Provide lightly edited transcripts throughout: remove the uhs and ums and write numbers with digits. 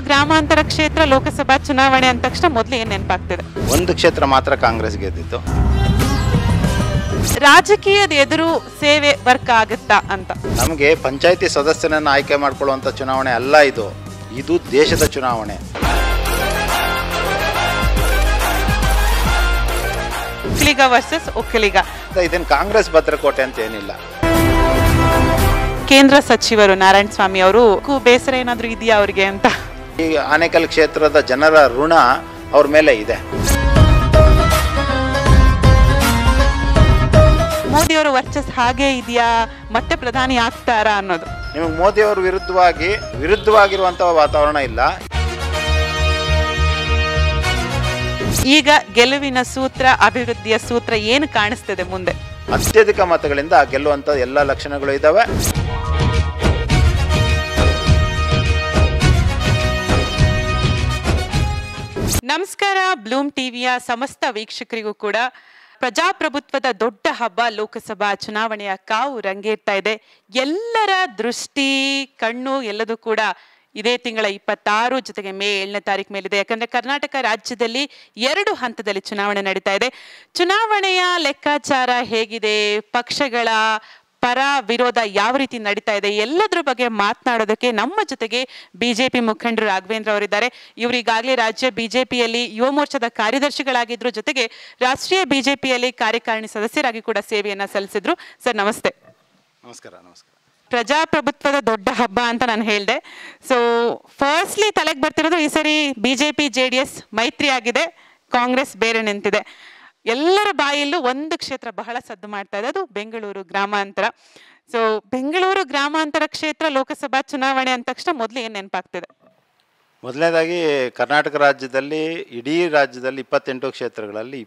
ಗ್ರಾಮಾಂತರ ಕ್ಷೇತ್ರ ಲೋಕಸಭಾ ಚುನಾವಣೆ ಅಂದ ತಕ್ಷಣ ಮೊದಲು ಏನು ನೆನಪಾಗ್ತಿದೆ? ಒಂದು ಕ್ಷೇತ್ರ ಮಾತ್ರ ಕಾಂಗ್ರೆಸ್ ಗೆದ್ದಿತ್ತು. ರಾಜಕೀಯದ ಎದುರು ಸೇವೆ ವರ್ಕ್ ಆಗುತ್ತಾ ಅಂತ. ನಮಗೆ ಪಂಚಾಯಿತಿ ಸದಸ್ಯನನ್ನು ಆಯ್ಕೆ ಮಾಡ್ಕೊಳ್ಳುವಂಥ ಚುನಾವಣೆ ಅಲ್ಲ ಇದು. ಇದು ದೇಶದ ಚುನಾವಣೆ. ಒಕ್ಕಲಿಗ ವರ್ಸಸ್ ಒಕ್ಕಲಿಗ. ಇದನ್ನು ಕಾಂಗ್ರೆಸ್ ಭದ್ರಕೋಟೆ ಅಂತ ಏನಿಲ್ಲ. ಕೇಂದ್ರ ಸಚಿವರು ನಾರಾಯಣ ಸ್ವಾಮಿ ಅವರು ಬೇಸರ ಏನಾದರೂ ಇದೆಯಾ ಅವ್ರಿಗೆ ಅಂತ? ಈ ಆನೇಕಲ್ ಕ್ಷೇತ್ರದ ಜನರ ಋಣ ಅವ್ರ ಮೇಲೆ ಇದೆ. ಮೋದಿಯವರ ವರ್ಚಸ್ ಹಾಗೆ ಇದೆಯಾ, ಮತ್ತೆ ಪ್ರಧಾನಿ ಆಗ್ತಾರಾ ಅನ್ನೋದು? ನಿಮಗೆ ಮೋದಿಯವ್ರ ವಿರುದ್ಧವಾಗಿರುವಂತಹ ವಾತಾವರಣ ಇಲ್ಲ. ಈಗ ಗೆಲುವಿನ ಸೂತ್ರ, ಅಭಿವೃದ್ಧಿಯ ಸೂತ್ರ ಏನು ಕಾಣಿಸ್ತದೆ ಮುಂದೆ? ಅತ್ಯಧಿಕ ಮತಗಳಿಂದ ಗೆಲ್ಲುವಂತ ಎಲ್ಲ ಲಕ್ಷಣಗಳು ಇದ್ದಾವೆ. ನಮಸ್ಕಾರ. ಬ್ಲೂಮ್ ಟಿವಿಯ ಸಮಸ್ತ ವೀಕ್ಷಕರಿಗೂ ಕೂಡ ಪ್ರಜಾಪ್ರಭುತ್ವದ ದೊಡ್ಡ ಹಬ್ಬ ಲೋಕಸಭಾ ಚುನಾವಣೆಯ ಕಾವು ರಂಗೇರ್ತಾ ಇದೆ. ಎಲ್ಲರ ದೃಷ್ಟಿ, ಕಣ್ಣು ಎಲ್ಲದೂ ಕೂಡ ಇದೇ ತಿಂಗಳ 26 ಜೊತೆಗೆ ಮೇ 7ನೇ ತಾರೀಕು ಮೇಲಿದೆ. ಯಾಕಂದ್ರೆ ಕರ್ನಾಟಕ ರಾಜ್ಯದಲ್ಲಿ 2 ಹಂತದಲ್ಲಿ ಚುನಾವಣೆ ನಡೀತಾ ಇದೆ. ಚುನಾವಣೆಯ ಲೆಕ್ಕಾಚಾರ ಹೇಗಿದೆ, ಪಕ್ಷಗಳ ಪರ ವಿರೋಧ ಯಾವ ರೀತಿ ನಡೀತಾ ಇದೆ, ಎಲ್ಲದ್ರ ಬಗ್ಗೆ ಮಾತನಾಡೋದಕ್ಕೆ ನಮ್ಮ ಜೊತೆಗೆ ಬಿಜೆಪಿ ಮುಖಂಡರು ರಾಘವೇಂದ್ರ ಅವರಿದ್ದಾರೆ. ಇವರು ಈಗಾಗಲೇ ರಾಜ್ಯ ಬಿಜೆಪಿಯಲ್ಲಿ ಯುವ ಮೋರ್ಚಾದ ಕಾರ್ಯದರ್ಶಿಗಳಾಗಿದ್ರು, ಜೊತೆಗೆ ರಾಷ್ಟ್ರೀಯ ಬಿಜೆಪಿಯಲ್ಲಿ ಕಾರ್ಯಕಾರಿಣಿ ಸದಸ್ಯರಾಗಿ ಕೂಡ ಸೇವೆಯನ್ನ ಸಲ್ಲಿಸಿದ್ರು. ಸರ್ ನಮಸ್ತೆ. ನಮಸ್ಕಾರ. ನಮಸ್ಕಾರ. ಪ್ರಜಾಪ್ರಭುತ್ವದ ದೊಡ್ಡ ಹಬ್ಬ ಅಂತ ನಾನು ಹೇಳಿದೆ. ಸೊ ಫಸ್ಟ್ಲಿ ತಲೆಗೆ ಬರ್ತಿರೋದು ಈ ಸರಿ ಬಿಜೆಪಿ JDS ಮೈತ್ರಿ ಆಗಿದೆ, ಕಾಂಗ್ರೆಸ್ ಬೇರೆ ನಿಂತಿದೆ. ಎಲ್ಲರ ಬಾಯಲ್ಲೂ ಒಂದು ಕ್ಷೇತ್ರ ಬಹಳ ಸದ್ದು ಮಾಡ್ತಾ ಇದೆ, ಅದು ಬೆಂಗಳೂರು ಗ್ರಾಮಾಂತರ. ಸೊ ಬೆಂಗಳೂರು ಗ್ರಾಮಾಂತರ ಕ್ಷೇತ್ರ ಲೋಕಸಭಾ ಚುನಾವಣೆ ಅಂದ ತಕ್ಷಣ ಮೊದಲು ಏನು ನೆನಪಾಗ್ತಿದೆ? ಮೊದಲನೇದಾಗಿ ಕರ್ನಾಟಕ ರಾಜ್ಯದಲ್ಲಿ, ಇಡೀ ರಾಜ್ಯದಲ್ಲಿ 28 ಕ್ಷೇತ್ರಗಳಲ್ಲಿ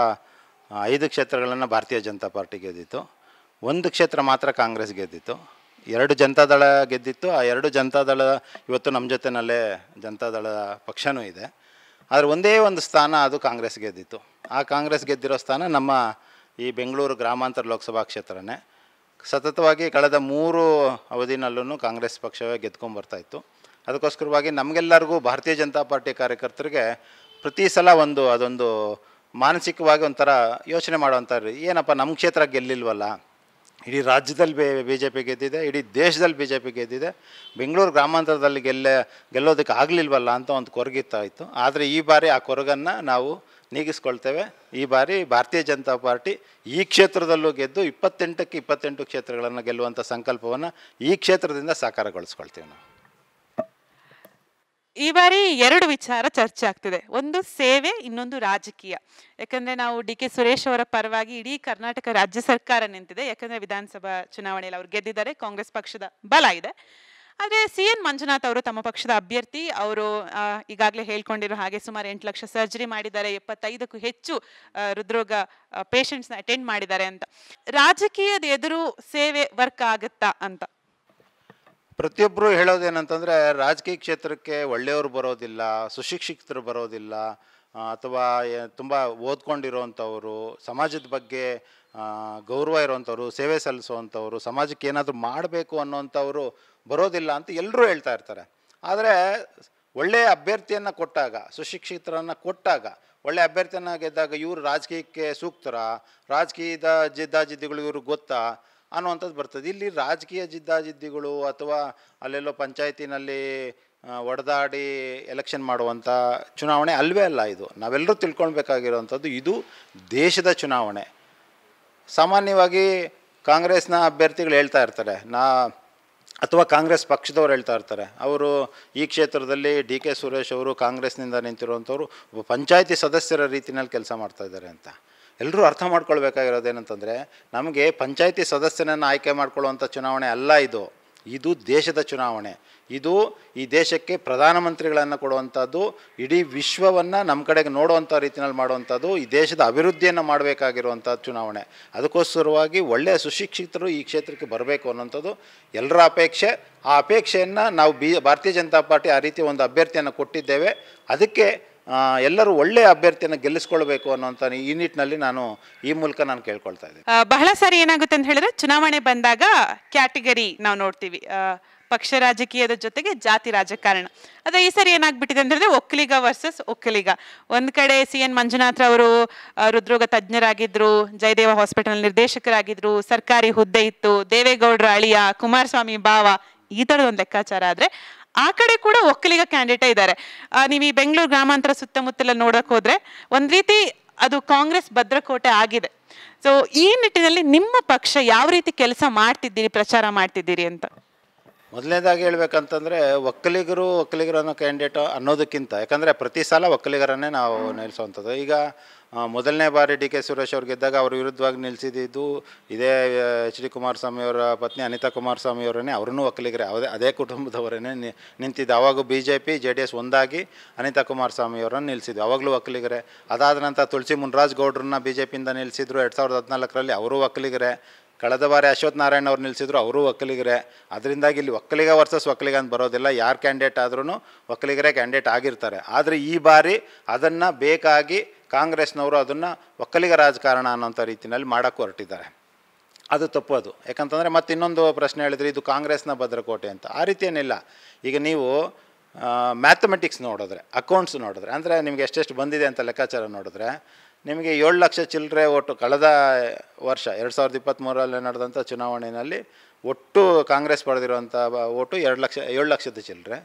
25 ಕ್ಷೇತ್ರಗಳನ್ನು ಭಾರತೀಯ ಜನತಾ ಪಾರ್ಟಿ ಗೆದ್ದಿತ್ತು. 1 ಕ್ಷೇತ್ರ ಮಾತ್ರ ಕಾಂಗ್ರೆಸ್ ಗೆದ್ದಿತ್ತು. 2 ಜನತಾದಳ ಗೆದ್ದಿತ್ತು. ಆ 2 ಜನತಾದಳ ಇವತ್ತು ನಮ್ಮ ಜೊತೆನಲ್ಲೇ ಜನತಾದಳ ಪಕ್ಷನೂ ಇದೆ. ಆದರೆ ಒಂದೇ ಒಂದು ಸ್ಥಾನ ಅದು ಕಾಂಗ್ರೆಸ್ ಗೆದ್ದಿತ್ತು. ಆ ಕಾಂಗ್ರೆಸ್ ಗೆದ್ದಿರೋ ಸ್ಥಾನ ನಮ್ಮ ಈ ಬೆಂಗಳೂರು ಗ್ರಾಮಾಂತರ ಲೋಕಸಭಾ ಕ್ಷೇತ್ರನೇ. ಸತತವಾಗಿ ಕಳೆದ 3 ಅವಧಿನಲ್ಲೂ ಕಾಂಗ್ರೆಸ್ ಪಕ್ಷವೇ ಗೆದ್ಕೊಂಬರ್ತಾಯಿತ್ತು. ಅದಕ್ಕೋಸ್ಕರವಾಗಿ ನಮಗೆಲ್ಲರಿಗೂ ಭಾರತೀಯ ಜನತಾ ಪಾರ್ಟಿ ಕಾರ್ಯಕರ್ತರಿಗೆ ಪ್ರತಿ ಸಲ ಅದೊಂದು ಮಾನಸಿಕವಾಗಿ ಒಂಥರ ಯೋಚನೆ ಮಾಡೋವಂಥವ್ರು, ಏನಪ್ಪ ನಮ್ಮ ಕ್ಷೇತ್ರ ಗೆಲ್ಲಿಲ್ವಲ್ಲ, ಇಡೀ ರಾಜ್ಯದಲ್ಲಿ BJP ಗೆದ್ದಿದೆ, ಇಡೀ ದೇಶದಲ್ಲಿ BJP ಗೆದ್ದಿದೆ, ಬೆಂಗಳೂರು ಗ್ರಾಮಾಂತರದಲ್ಲಿ ಗೆಲ್ಲೋದಕ್ಕೆ ಆಗಲಿಲ್ವಲ್ಲ ಅಂತ ಒಂದು ಕೊರಗಿತ್ತಾ ಇತ್ತು. ಆದರೆ ಈ ಬಾರಿ ಆ ಕೊರಗನ್ನು ನಾವು ನೀಗಿಸ್ಕೊಳ್ತೇವೆ. ಈ ಬಾರಿ ಭಾರತೀಯ ಜನತಾ ಪಾರ್ಟಿ ಈ ಕ್ಷೇತ್ರದಲ್ಲೂ ಗೆದ್ದು 28ಕ್ಕೆ 28 ಕ್ಷೇತ್ರಗಳನ್ನು ಗೆಲ್ಲುವಂಥ ಸಂಕಲ್ಪವನ್ನು ಈ ಕ್ಷೇತ್ರದಿಂದ ಸಾಕಾರಗೊಳಿಸ್ಕೊಳ್ತೀವಿ ನಾವು. ಈ ಬಾರಿ 2 ವಿಚಾರ ಚರ್ಚೆ ಆಗ್ತಿದೆ. ಒಂದು ಸೇವೆ, ಇನ್ನೊಂದು ರಾಜಕೀಯ. ಯಾಕಂದ್ರೆ ನಾವು DK ಸುರೇಶ್ ಅವರ ಪರವಾಗಿ ಇಡೀ ಕರ್ನಾಟಕ ರಾಜ್ಯ ಸರ್ಕಾರ ನಿಂತಿದೆ. ಯಾಕಂದ್ರೆ ವಿಧಾನಸಭಾ ಚುನಾವಣೆಯಲ್ಲಿ ಅವರು ಗೆದ್ದಿದ್ದಾರೆ, ಕಾಂಗ್ರೆಸ್ ಪಕ್ಷದ ಬಲ ಇದೆ. ಆದರೆ CN ಮಂಜುನಾಥ್ ಅವರು ತಮ್ಮ ಪಕ್ಷದ ಅಭ್ಯರ್ಥಿ. ಅವರು ಈಗಾಗಲೇ ಹೇಳ್ಕೊಂಡಿರೋ ಹಾಗೆ ಸುಮಾರು 8 ಲಕ್ಷ ಸರ್ಜರಿ ಮಾಡಿದ್ದಾರೆ, 75ಕ್ಕೂ ಹೆಚ್ಚು ಹೃದ್ರೋಗ ಪೇಷಂಟ್ಸ್ನ ಅಟೆಂಡ್ ಮಾಡಿದ್ದಾರೆ ಅಂತ. ರಾಜಕೀಯದ ಎದುರು ಸೇವೆ ವರ್ಕ್ ಆಗುತ್ತಾ ಅಂತ? ಪ್ರತಿಯೊಬ್ಬರು ಹೇಳೋದೇನಂತಂದರೆ, ರಾಜಕೀಯ ಕ್ಷೇತ್ರಕ್ಕೆ ಒಳ್ಳೆಯವರು ಬರೋದಿಲ್ಲ, ಸುಶಿಕ್ಷಿತರು ಬರೋದಿಲ್ಲ, ಅಥವಾ ತುಂಬ ಓದ್ಕೊಂಡಿರೋವಂಥವ್ರು, ಸಮಾಜದ ಬಗ್ಗೆ ಗೌರವ ಇರೋವಂಥವ್ರು, ಸೇವೆ ಸಲ್ಲಿಸುವಂಥವ್ರು, ಸಮಾಜಕ್ಕೆ ಏನಾದರೂ ಮಾಡಬೇಕು ಅನ್ನೋವಂಥವ್ರು ಬರೋದಿಲ್ಲ ಅಂತ ಎಲ್ಲರೂ ಹೇಳ್ತಾ ಇರ್ತಾರೆ. ಆದರೆ ಒಳ್ಳೆಯ ಅಭ್ಯರ್ಥಿಯನ್ನು ಕೊಟ್ಟಾಗ, ಸುಶಿಕ್ಷಿತರನ್ನು ಕೊಟ್ಟಾಗ, ಒಳ್ಳೆಯ ಅಭ್ಯರ್ಥಿಯನ್ನು ಗೆದ್ದಾಗ ಇವರು ರಾಜಕೀಯಕ್ಕೆ ಸೂಕ್ತರ, ರಾಜಕೀಯದ ಜಿದ್ದಾಜಿದ್ದಿಗಳು ಇವ್ರಿಗೆ ಗೊತ್ತಾ ಅನ್ನುವಂಥದ್ದು ಬರ್ತದೆ. ಇಲ್ಲಿ ರಾಜಕೀಯ ಜಿದ್ದಾಜಿದ್ದಿಗಳು ಅಥವಾ ಅಲ್ಲೆಲ್ಲೋ ಪಂಚಾಯತಿನಲ್ಲಿ ಒಡೆದಾಡಿ ಎಲೆಕ್ಷನ್ ಮಾಡುವಂಥ ಚುನಾವಣೆ ಅಲ್ವೇ ಅಲ್ಲ ಇದು. ನಾವೆಲ್ಲರೂ ತಿಳ್ಕೊಳ್ಬೇಕಾಗಿರೋವಂಥದ್ದು, ಇದು ದೇಶದ ಚುನಾವಣೆ. ಸಾಮಾನ್ಯವಾಗಿ ಕಾಂಗ್ರೆಸ್ನ ಅಭ್ಯರ್ಥಿಗಳು ಹೇಳ್ತಾ ಇರ್ತಾರೆ, ಅಥವಾ ಕಾಂಗ್ರೆಸ್ ಪಕ್ಷದವ್ರು ಹೇಳ್ತಾ ಇರ್ತಾರೆ, ಅವರು ಈ ಕ್ಷೇತ್ರದಲ್ಲಿ DK ಸುರೇಶ್ ಅವರು ಕಾಂಗ್ರೆಸ್ನಿಂದ ನಿಂತಿರುವಂಥವ್ರು ಪಂಚಾಯತಿ ಸದಸ್ಯರ ರೀತಿಯಲ್ಲಿ ಕೆಲಸ ಮಾಡ್ತಾಯಿದ್ದಾರೆ ಅಂತ. ಎಲ್ಲರೂ ಅರ್ಥ ಮಾಡ್ಕೊಳ್ಬೇಕಾಗಿರೋದೇನಂತಂದರೆ, ನಮಗೆ ಪಂಚಾಯತಿ ಸದಸ್ಯನನ್ನು ಆಯ್ಕೆ ಮಾಡ್ಕೊಳ್ಳುವಂಥ ಚುನಾವಣೆ ಅಲ್ಲ ಇದು. ಇದು ದೇಶದ ಚುನಾವಣೆ. ಇದು ಈ ದೇಶಕ್ಕೆ ಪ್ರಧಾನಮಂತ್ರಿಗಳನ್ನು ಕೊಡುವಂಥದ್ದು, ಇಡೀ ವಿಶ್ವವನ್ನು ನಮ್ಮ ಕಡೆಗೆ ನೋಡುವಂಥ ರೀತಿಯಲ್ಲಿ ಮಾಡುವಂಥದ್ದು, ಈ ದೇಶದ ಅಭಿವೃದ್ಧಿಯನ್ನು ಮಾಡಬೇಕಾಗಿರುವಂಥ ಚುನಾವಣೆ. ಅದಕ್ಕೋಸ್ಕರವಾಗಿ ಒಳ್ಳೆಯ ಸುಶಿಕ್ಷಿತರು ಈ ಕ್ಷೇತ್ರಕ್ಕೆ ಬರಬೇಕು ಅನ್ನೋಂಥದ್ದು ಎಲ್ಲರ ಅಪೇಕ್ಷೆ. ಆ ಅಪೇಕ್ಷೆಯನ್ನು ನಾವು ಭಾರತೀಯ ಜನತಾ ಪಾರ್ಟಿ ಆ ರೀತಿ ಒಂದು ಅಭ್ಯರ್ಥಿಯನ್ನು ಕೊಟ್ಟಿದ್ದೇವೆ. ಅದಕ್ಕೆ ಎಲ್ಲರೂ ಒಳ್ಳೆಯ ಅಭ್ಯರ್ಥಿಯನ್ನು ಗೆಲ್ಲಿಸ್ಕೊಳ್ಬೇಕು ಅನ್ನೋಂಥ ಈ ನಿಟ್ಟಿನಲ್ಲಿ ಈ ಮೂಲಕ ನಾನು ಕೇಳ್ಕೊಳ್ತಾ ಇದ್ದೀನಿ. ಬಹಳ ಸಾರಿ ಏನಾಗುತ್ತೆ ಅಂತ ಹೇಳಿದ್ರೆ, ಚುನಾವಣೆ ಬಂದಾಗ ಕ್ಯಾಟಗರಿ ನಾವು ನೋಡ್ತೀವಿ, ಪಕ್ಷ ರಾಜಕೀಯದ ಜೊತೆಗೆ ಜಾತಿ ರಾಜಕಾರಣ. ಆದರೆ ಈ ಸರಿ ಏನಾಗ್ಬಿಟ್ಟಿದೆ ಅಂತ ಹೇಳಿದ್ರೆ ಒಕ್ಕಲಿಗ ವರ್ಸಸ್ ಒಕ್ಕಲಿಗ. ಒಂದು ಕಡೆ CN ಮಂಜುನಾಥ್ ಅವರು ಹೃದ್ರೋಗ ತಜ್ಞರಾಗಿದ್ರು, ಜಯದೇವ ಹಾಸ್ಪಿಟಲ್ ನಿರ್ದೇಶಕರಾಗಿದ್ರು, ಸರ್ಕಾರಿ ಹುದ್ದೆ ಇತ್ತು, ದೇವೇಗೌಡರ ಅಳಿಯ, ಕುಮಾರಸ್ವಾಮಿ ಭಾವ, ಈ ಥರದ ಒಂದು ಲೆಕ್ಕಾಚಾರ. ಆದರೆ ಆ ಕಡೆ ಕೂಡ ಒಕ್ಕಲಿಗ ಕ್ಯಾಂಡಿಡೇಟ್ ಇದ್ದಾರೆ. ನೀವು ಈ ಬೆಂಗಳೂರು ಗ್ರಾಮಾಂತರ ಸುತ್ತಮುತ್ತಲ ನೋಡಕ್ ಹೋದ್ರೆ ಒಂದು ರೀತಿ ಅದು ಕಾಂಗ್ರೆಸ್ ಭದ್ರಕೋಟೆ ಆಗಿದೆ. ಸೊ ಈ ನಿಟ್ಟಿನಲ್ಲಿ ನಿಮ್ಮ ಪಕ್ಷ ಯಾವ ರೀತಿ ಕೆಲಸ ಮಾಡ್ತಿದ್ದೀರಿ, ಪ್ರಚಾರ ಮಾಡ್ತಿದ್ದೀರಿ ಅಂತ? ಮೊದಲನೇದಾಗಿ ಹೇಳ್ಬೇಕಂತಂದರೆ ಒಕ್ಕಲಿಗರು ಅನ್ನೋ ಕ್ಯಾಂಡಿಡೇಟ್ ಅನ್ನೋದಕ್ಕಿಂತ, ಯಾಕಂದರೆ ಪ್ರತಿ ಸಲ ಒಕ್ಕಲಿಗರನ್ನೇ ನಾವು ನಿಲ್ಲಿಸುವಂಥದ್ದು. ಈಗ ಮೊದಲನೇ ಬಾರಿ DK ಸುರೇಶ್ ಅವ್ರು ಗೆದ್ದಾಗ ಅವ್ರ ವಿರುದ್ಧವಾಗಿ ನಿಲ್ಲಿಸಿದ್ದು ಇದೇ HD ಕುಮಾರಸ್ವಾಮಿ ಅವರ ಪತ್ನಿ ಅನಿತಾ ಕುಮಾರಸ್ವಾಮಿ ಅವರನ್ನೇ. ಅವ್ರೂ ಒಕ್ಕಲಿಗರೇ, ಅದೇ ಕುಟುಂಬದವರನ್ನೇ ನಿಂತಿದ್ದು. ಅವಾಗ BJP JDS ಒಂದಾಗಿ ಅನಿತಾ ಕುಮಾರಸ್ವಾಮಿ ಅವರನ್ನು ನಿಲ್ಲಿಸಿದ್ದು, ಅವಾಗಲೂ ಒಕ್ಕಲಿಗರೇ. ಅದಾದ ನಂತರ ತುಳಸಿ ಮುನ್ರಾಜ್ ಗೌಡ್ರನ್ನ BJPಯಿಂದ ನಿಲ್ಲಿಸಿದ್ರು 2014ರಲ್ಲಿ, ಅವರು ಒಕ್ಕಲಿಗರೇ. ಕಳೆದ ಬಾರಿ ಅಶ್ವಥ್ ನಾರಾಯಣ್ ಅವ್ರು ನಿಲ್ಲಿಸಿದ್ರು, ಅವರು ಒಕ್ಕಲಿಗರೇ. ಅದರಿಂದಾಗಿ ಇಲ್ಲಿ ಒಕ್ಕಲಿಗ ವರ್ಸಸ್ ಒಕ್ಕಲಿಗ ಅಂತ ಬರೋದಿಲ್ಲ, ಯಾರು ಕ್ಯಾಂಡಿಡೇಟ್ ಆದ್ರೂ ಒಕ್ಕಲಿಗರೇ ಕ್ಯಾಂಡಿಡೇಟ್ ಆಗಿರ್ತಾರೆ. ಆದರೆ ಈ ಬಾರಿ ಅದನ್ನು ಬೇಕಾಗಿ ಕಾಂಗ್ರೆಸ್ನವರು ಅದನ್ನು ಒಕ್ಕಲಿಗ ರಾಜಕಾರಣ ಅನ್ನೋಂಥ ರೀತಿಯಲ್ಲಿ ಮಾಡೋಕ್ಕೆ ಹೊರಟಿದ್ದಾರೆ. ಅದು ತಪ್ಪದು. ಯಾಕಂತಂದರೆ ಮತ್ತೆ ಇನ್ನೊಂದು ಪ್ರಶ್ನೆ ಹೇಳಿದ್ರಿ, ಇದು ಕಾಂಗ್ರೆಸ್ನ ಭದ್ರಕೋಟೆ ಅಂತ. ಆ ರೀತಿ ಏನಿಲ್ಲ. ಈಗ ನೀವು ಮ್ಯಾಥಮೆಟಿಕ್ಸ್ ನೋಡಿದ್ರೆ, ಅಕೌಂಟ್ಸ್ ನೋಡಿದ್ರೆ, ಅಂದರೆ ನಿಮಗೆ ಎಷ್ಟೆಷ್ಟು ಬಂದಿದೆ ಅಂತ ಲೆಕ್ಕಾಚಾರ ನೋಡಿದ್ರೆ ನಿಮಗೆ 7 ಲಕ್ಷ ಚಿಲ್ಲರೆ ಓಟು ಕಳೆದ ವರ್ಷ 2023ರಲ್ಲಿ ನಡೆದಂಥ ಚುನಾವಣೆಯಲ್ಲಿ ಒಟ್ಟು ಕಾಂಗ್ರೆಸ್ ಪಡೆದಿರುವಂಥ ಓಟು 7 ಲಕ್ಷದ ಚಿಲ್ಲರೆ.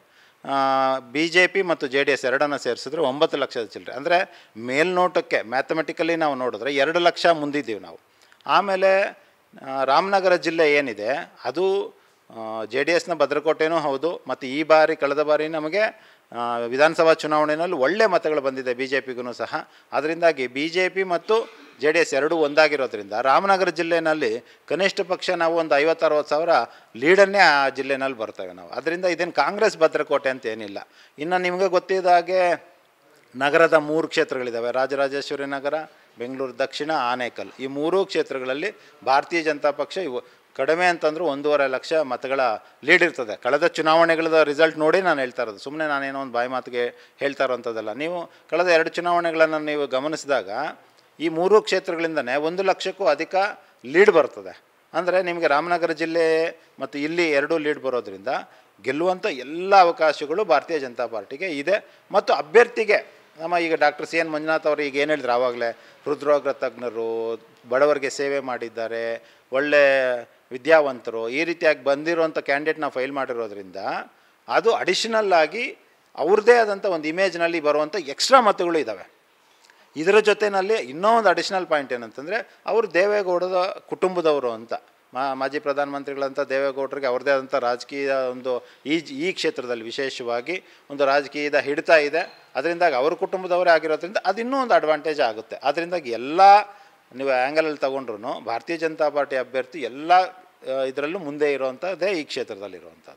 BJP ಮತ್ತು JDS ಎರಡನ್ನು ಸೇರಿಸಿದ್ರೆ 9 ಲಕ್ಷದ ಚಿಲ್ಲರೆ. ಅಂದರೆ ಮೇಲ್ನೋಟಕ್ಕೆ ಮ್ಯಾಥಮೆಟಿಕಲಿ ನಾವು ನೋಡಿದ್ರೆ 2 ಲಕ್ಷ ಮುಂದಿದ್ದೀವಿ ನಾವು. ಆಮೇಲೆ ರಾಮನಗರ ಜಿಲ್ಲೆ ಏನಿದೆ ಅದು JDSನ ಭದ್ರಕೋಟೆನೂ ಹೌದು. ಮತ್ತು ಈ ಬಾರಿ ಕಳೆದ ಬಾರಿ ನಮಗೆ ವಿಧಾನಸಭಾ ಚುನಾವಣೆಯಲ್ಲಿ ಒಳ್ಳೆ ಮತಗಳು ಬಂದಿದೆ BJPಗೂ ಸಹ. ಅದರಿಂದಾಗಿ BJP ಮತ್ತು JDS ಎರಡೂ ಒಂದಾಗಿರೋದ್ರಿಂದ ರಾಮನಗರ ಜಿಲ್ಲೆಯಲ್ಲಿ ಕನಿಷ್ಠ ಪಕ್ಷ ನಾವು ಒಂದು 50-60 ಸಾವಿರ ಲೀಡನ್ನೇ ಆ ಜಿಲ್ಲೆಯಲ್ಲಿ ಬರ್ತೇವೆ ನಾವು. ಅದರಿಂದ ಇದೇನು ಕಾಂಗ್ರೆಸ್ ಭದ್ರಕೋಟೆ ಅಂತ ಏನಿಲ್ಲ. ಇನ್ನು ನಿಮಗೆ ಗೊತ್ತಿದ್ದ ಹಾಗೆ ನಗರದ 3 ಕ್ಷೇತ್ರಗಳಿದ್ದಾವೆ: ರಾಜರಾಜೇಶ್ವರಿ ನಗರ, ಬೆಂಗಳೂರು ದಕ್ಷಿಣ, ಆನೇಕಲ್. ಈ 3 ಕ್ಷೇತ್ರಗಳಲ್ಲಿ ಭಾರತೀಯ ಜನತಾ ಪಕ್ಷ ಕಡಿಮೆ ಅಂತಂದರೂ 1.5 ಲಕ್ಷ ಮತಗಳ ಲೀಡ್ ಇರ್ತದೆ. ಕಳೆದ ಚುನಾವಣೆಗಳ ರಿಸಲ್ಟ್ ನೋಡಿ ನಾನು ಹೇಳ್ತಾ ಇರೋದು, ಸುಮ್ಮನೆ ನಾನೇನೋ ಒಂದು ಬಾಯಿ ಮಾತಿಗೆ ಹೇಳ್ತಾ ಇರೋಂಥದ್ದಲ್ಲ. ನೀವು ಕಳೆದ 2 ಚುನಾವಣೆಗಳನ್ನು ನೀವು ಗಮನಿಸಿದಾಗ ಈ 3 ಕ್ಷೇತ್ರಗಳಿಂದನೇ 1 ಲಕ್ಷಕ್ಕೂ ಅಧಿಕ ಲೀಡ್ ಬರ್ತದೆ. ಅಂದರೆ ನಿಮಗೆ ರಾಮನಗರ ಜಿಲ್ಲೆ ಮತ್ತು ಇಲ್ಲಿ 2 ಲೀಡ್ ಬರೋದ್ರಿಂದ ಗೆಲ್ಲುವಂಥ ಎಲ್ಲ ಅವಕಾಶಗಳು ಭಾರತೀಯ ಜನತಾ ಪಾರ್ಟಿಗೆ ಇದೆ. ಮತ್ತು ಅಭ್ಯರ್ಥಿಗೆ ನಮ್ಮ ಈಗ ಡಾಕ್ಟರ್ CN ಮಂಜುನಾಥ್ ಅವರು ಈಗ ಏನು ಹೇಳಿದ್ರು ಆವಾಗಲೇ, ಹೃದ್ರೋಗ ತಜ್ಞರು, ಬಡವರಿಗೆ ಸೇವೆ ಮಾಡಿದ್ದಾರೆ, ಒಳ್ಳೆ ವಿದ್ಯಾವಂತರು, ಈ ರೀತಿಯಾಗಿ ಬಂದಿರುವಂಥ ಕ್ಯಾಂಡಿಡೇಟ್ನ ಫೈಲ್ ಮಾಡಿರೋದ್ರಿಂದ ಅದು ಅಡಿಷನಲ್ ಆಗಿ ಅವ್ರದ್ದೇ ಆದಂಥ ಒಂದು ಇಮೇಜ್ನಲ್ಲಿ ಬರುವಂಥ ಎಕ್ಸ್ಟ್ರಾ ಮತಗಳು ಇದ್ದಾವೆ. ಇದರ ಜೊತೆಯಲ್ಲಿ ಇನ್ನೂ ಒಂದು ಅಡಿಷನಲ್ ಪಾಯಿಂಟ್ ಏನಂತಂದರೆ, ಅವರು ದೇವೇಗೌಡದ ಕುಟುಂಬದವರು ಅಂತ. ಮಾಜಿ ಪ್ರಧಾನಮಂತ್ರಿಗಳಂಥ ದೇವೇಗೌಡರಿಗೆ ಅವ್ರದ್ದೇ ಆದಂಥ ರಾಜಕೀಯ ಒಂದು ಈ ಕ್ಷೇತ್ರದಲ್ಲಿ ವಿಶೇಷವಾಗಿ ಒಂದು ರಾಜಕೀಯದ ಹಿಡಿತ ಇದೆ. ಅದರಿಂದಾಗಿ ಅವ್ರ ಕುಟುಂಬದವರೇ ಆಗಿರೋದ್ರಿಂದ ಅದು ಇನ್ನೂ ಒಂದು ಅಡ್ವಾಂಟೇಜ್ ಆಗುತ್ತೆ. ಅದರಿಂದಾಗಿ ಎಲ್ಲ ನೀವು ಆ್ಯಂಗಲಲ್ಲಿ ತೊಗೊಂಡ್ರು ಭಾರತೀಯ ಜನತಾ ಪಾರ್ಟಿ ಅಭ್ಯರ್ಥಿ ಎಲ್ಲ ಇದರಲ್ಲೂ ಮುಂದೆ ಇರುವಂಥದ್ದೇ ಈ ಕ್ಷೇತ್ರದಲ್ಲಿರುವಂಥದ್ದು.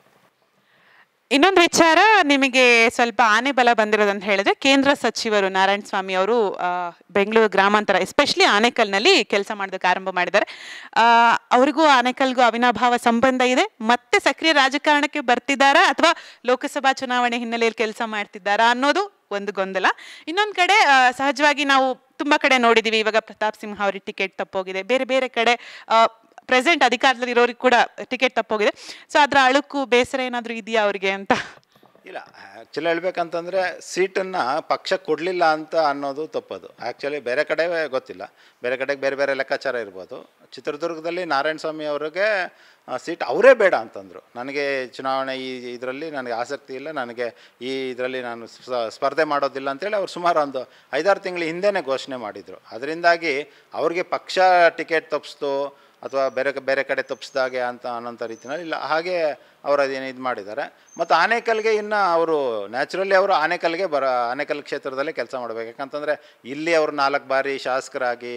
ಇನ್ನೊಂದು ವಿಚಾರ, ನಿಮಗೆ ಸ್ವಲ್ಪ ಆನೆ ಬಲ ಬಂದಿರೋದಂತ ಹೇಳಿದ್ರೆ, ಕೇಂದ್ರ ಸಚಿವರು ನಾರಾಯಣ ಸ್ವಾಮಿ ಅವರು ಬೆಂಗಳೂರು ಗ್ರಾಮಾಂತರ ಎಸ್ಪೆಷಲಿ ಆನೇಕಲ್ನಲ್ಲಿ ಕೆಲಸ ಮಾಡೋದಕ್ಕೆ ಆರಂಭ ಮಾಡಿದ್ದಾರೆ. ಅವ್ರಿಗೂ ಆನೇಕಲ್ಗೂ ಅವಿನಾಭಾವ ಸಂಬಂಧ ಇದೆ. ಮತ್ತೆ ಸಕ್ರಿಯ ರಾಜಕಾರಣಕ್ಕೆ ಬರ್ತಿದ್ದಾರಾ ಅಥವಾ ಲೋಕಸಭಾ ಚುನಾವಣೆ ಹಿನ್ನೆಲೆಯಲ್ಲಿ ಕೆಲಸ ಮಾಡ್ತಿದ್ದಾರಾ ಅನ್ನೋದು ಒಂದು ಗೊಂದಲ. ಇನ್ನೊಂದು ಕಡೆ ಸಹಜವಾಗಿ ನಾವು ತುಂಬಾ ಕಡೆ ನೋಡಿದೀವಿ, ಇವಾಗ ಪ್ರತಾಪ್ ಸಿಂಹ ಅವ್ರಿಗೆ ಟಿಕೆಟ್ ತಪ್ಪೋಗಿದೆ, ಬೇರೆ ಬೇರೆ ಕಡೆ ಪ್ರೆಸೆಂಟ್ ಅಧಿಕಾರದಲ್ಲಿ ಇರೋರಿಗೆ ಕೂಡ ಟಿಕೆಟ್ ತಪ್ಪೋಗಿದೆ. ಸೊ ಅದರ ಅಳುಕು ಬೇಸರ ಏನಾದರೂ ಇದೆಯಾ ಅವ್ರಿಗೆ ಅಂತ? ಇಲ್ಲ, ಆ್ಯಕ್ಚುಲಿ ಹೇಳ್ಬೇಕಂತಂದರೆ ಸೀಟನ್ನು ಪಕ್ಷ ಕೊಡಲಿಲ್ಲ ಅಂತ ಅನ್ನೋದು ತಪ್ಪದು. ಆ್ಯಕ್ಚುಲಿ ಬೇರೆ ಕಡೆ ಗೊತ್ತಿಲ್ಲ, ಬೇರೆ ಕಡೆಗೆ ಬೇರೆ ಬೇರೆ ಲೆಕ್ಕಾಚಾರ ಇರ್ಬೋದು. ಚಿತ್ರದುರ್ಗದಲ್ಲಿ ನಾರಾಯಣ ಸ್ವಾಮಿ ಅವ್ರಿಗೆ ಸೀಟ್ ಅವರೇ ಬೇಡ ಅಂತಂದರು. ನನಗೆ ಚುನಾವಣೆ ಇದರಲ್ಲಿ ನನಗೆ ಆಸಕ್ತಿ ಇಲ್ಲ, ನನಗೆ ಈ ಇದರಲ್ಲಿ ನಾನು ಸ್ಪರ್ಧೆ ಮಾಡೋದಿಲ್ಲ ಅಂತೇಳಿ ಅವ್ರು ಸುಮಾರು ಒಂದು 5-6 ತಿಂಗಳ ಹಿಂದೆನೇ ಘೋಷಣೆ ಮಾಡಿದರು. ಅದರಿಂದಾಗಿ ಅವ್ರಿಗೆ ಪಕ್ಷ ಟಿಕೆಟ್ ತಪ್ಪಿಸ್ತು ಅಥವಾ ಬೇರೆ ಕಡೆ ತಪ್ಪಿಸ್ದಾಗೆ ಅಂತ ಅನ್ನೋಂಥ ರೀತಿಯಲ್ಲಿ ಇಲ್ಲ, ಹಾಗೆ ಅವರು ಅದೇನು ಇದು ಮಾಡಿದ್ದಾರೆ. ಮತ್ತು ಆನೇಕಲ್ಗೆ ಇನ್ನು ಅವರು ನ್ಯಾಚುರಲಿ ಅವರು ಆನೇಕಲ್ ಕ್ಷೇತ್ರದಲ್ಲೇ ಕೆಲಸ ಮಾಡಬೇಕು. ಯಾಕಂತಂದರೆ ಇಲ್ಲಿ ಅವರು 4 ಬಾರಿ ಶಾಸಕರಾಗಿ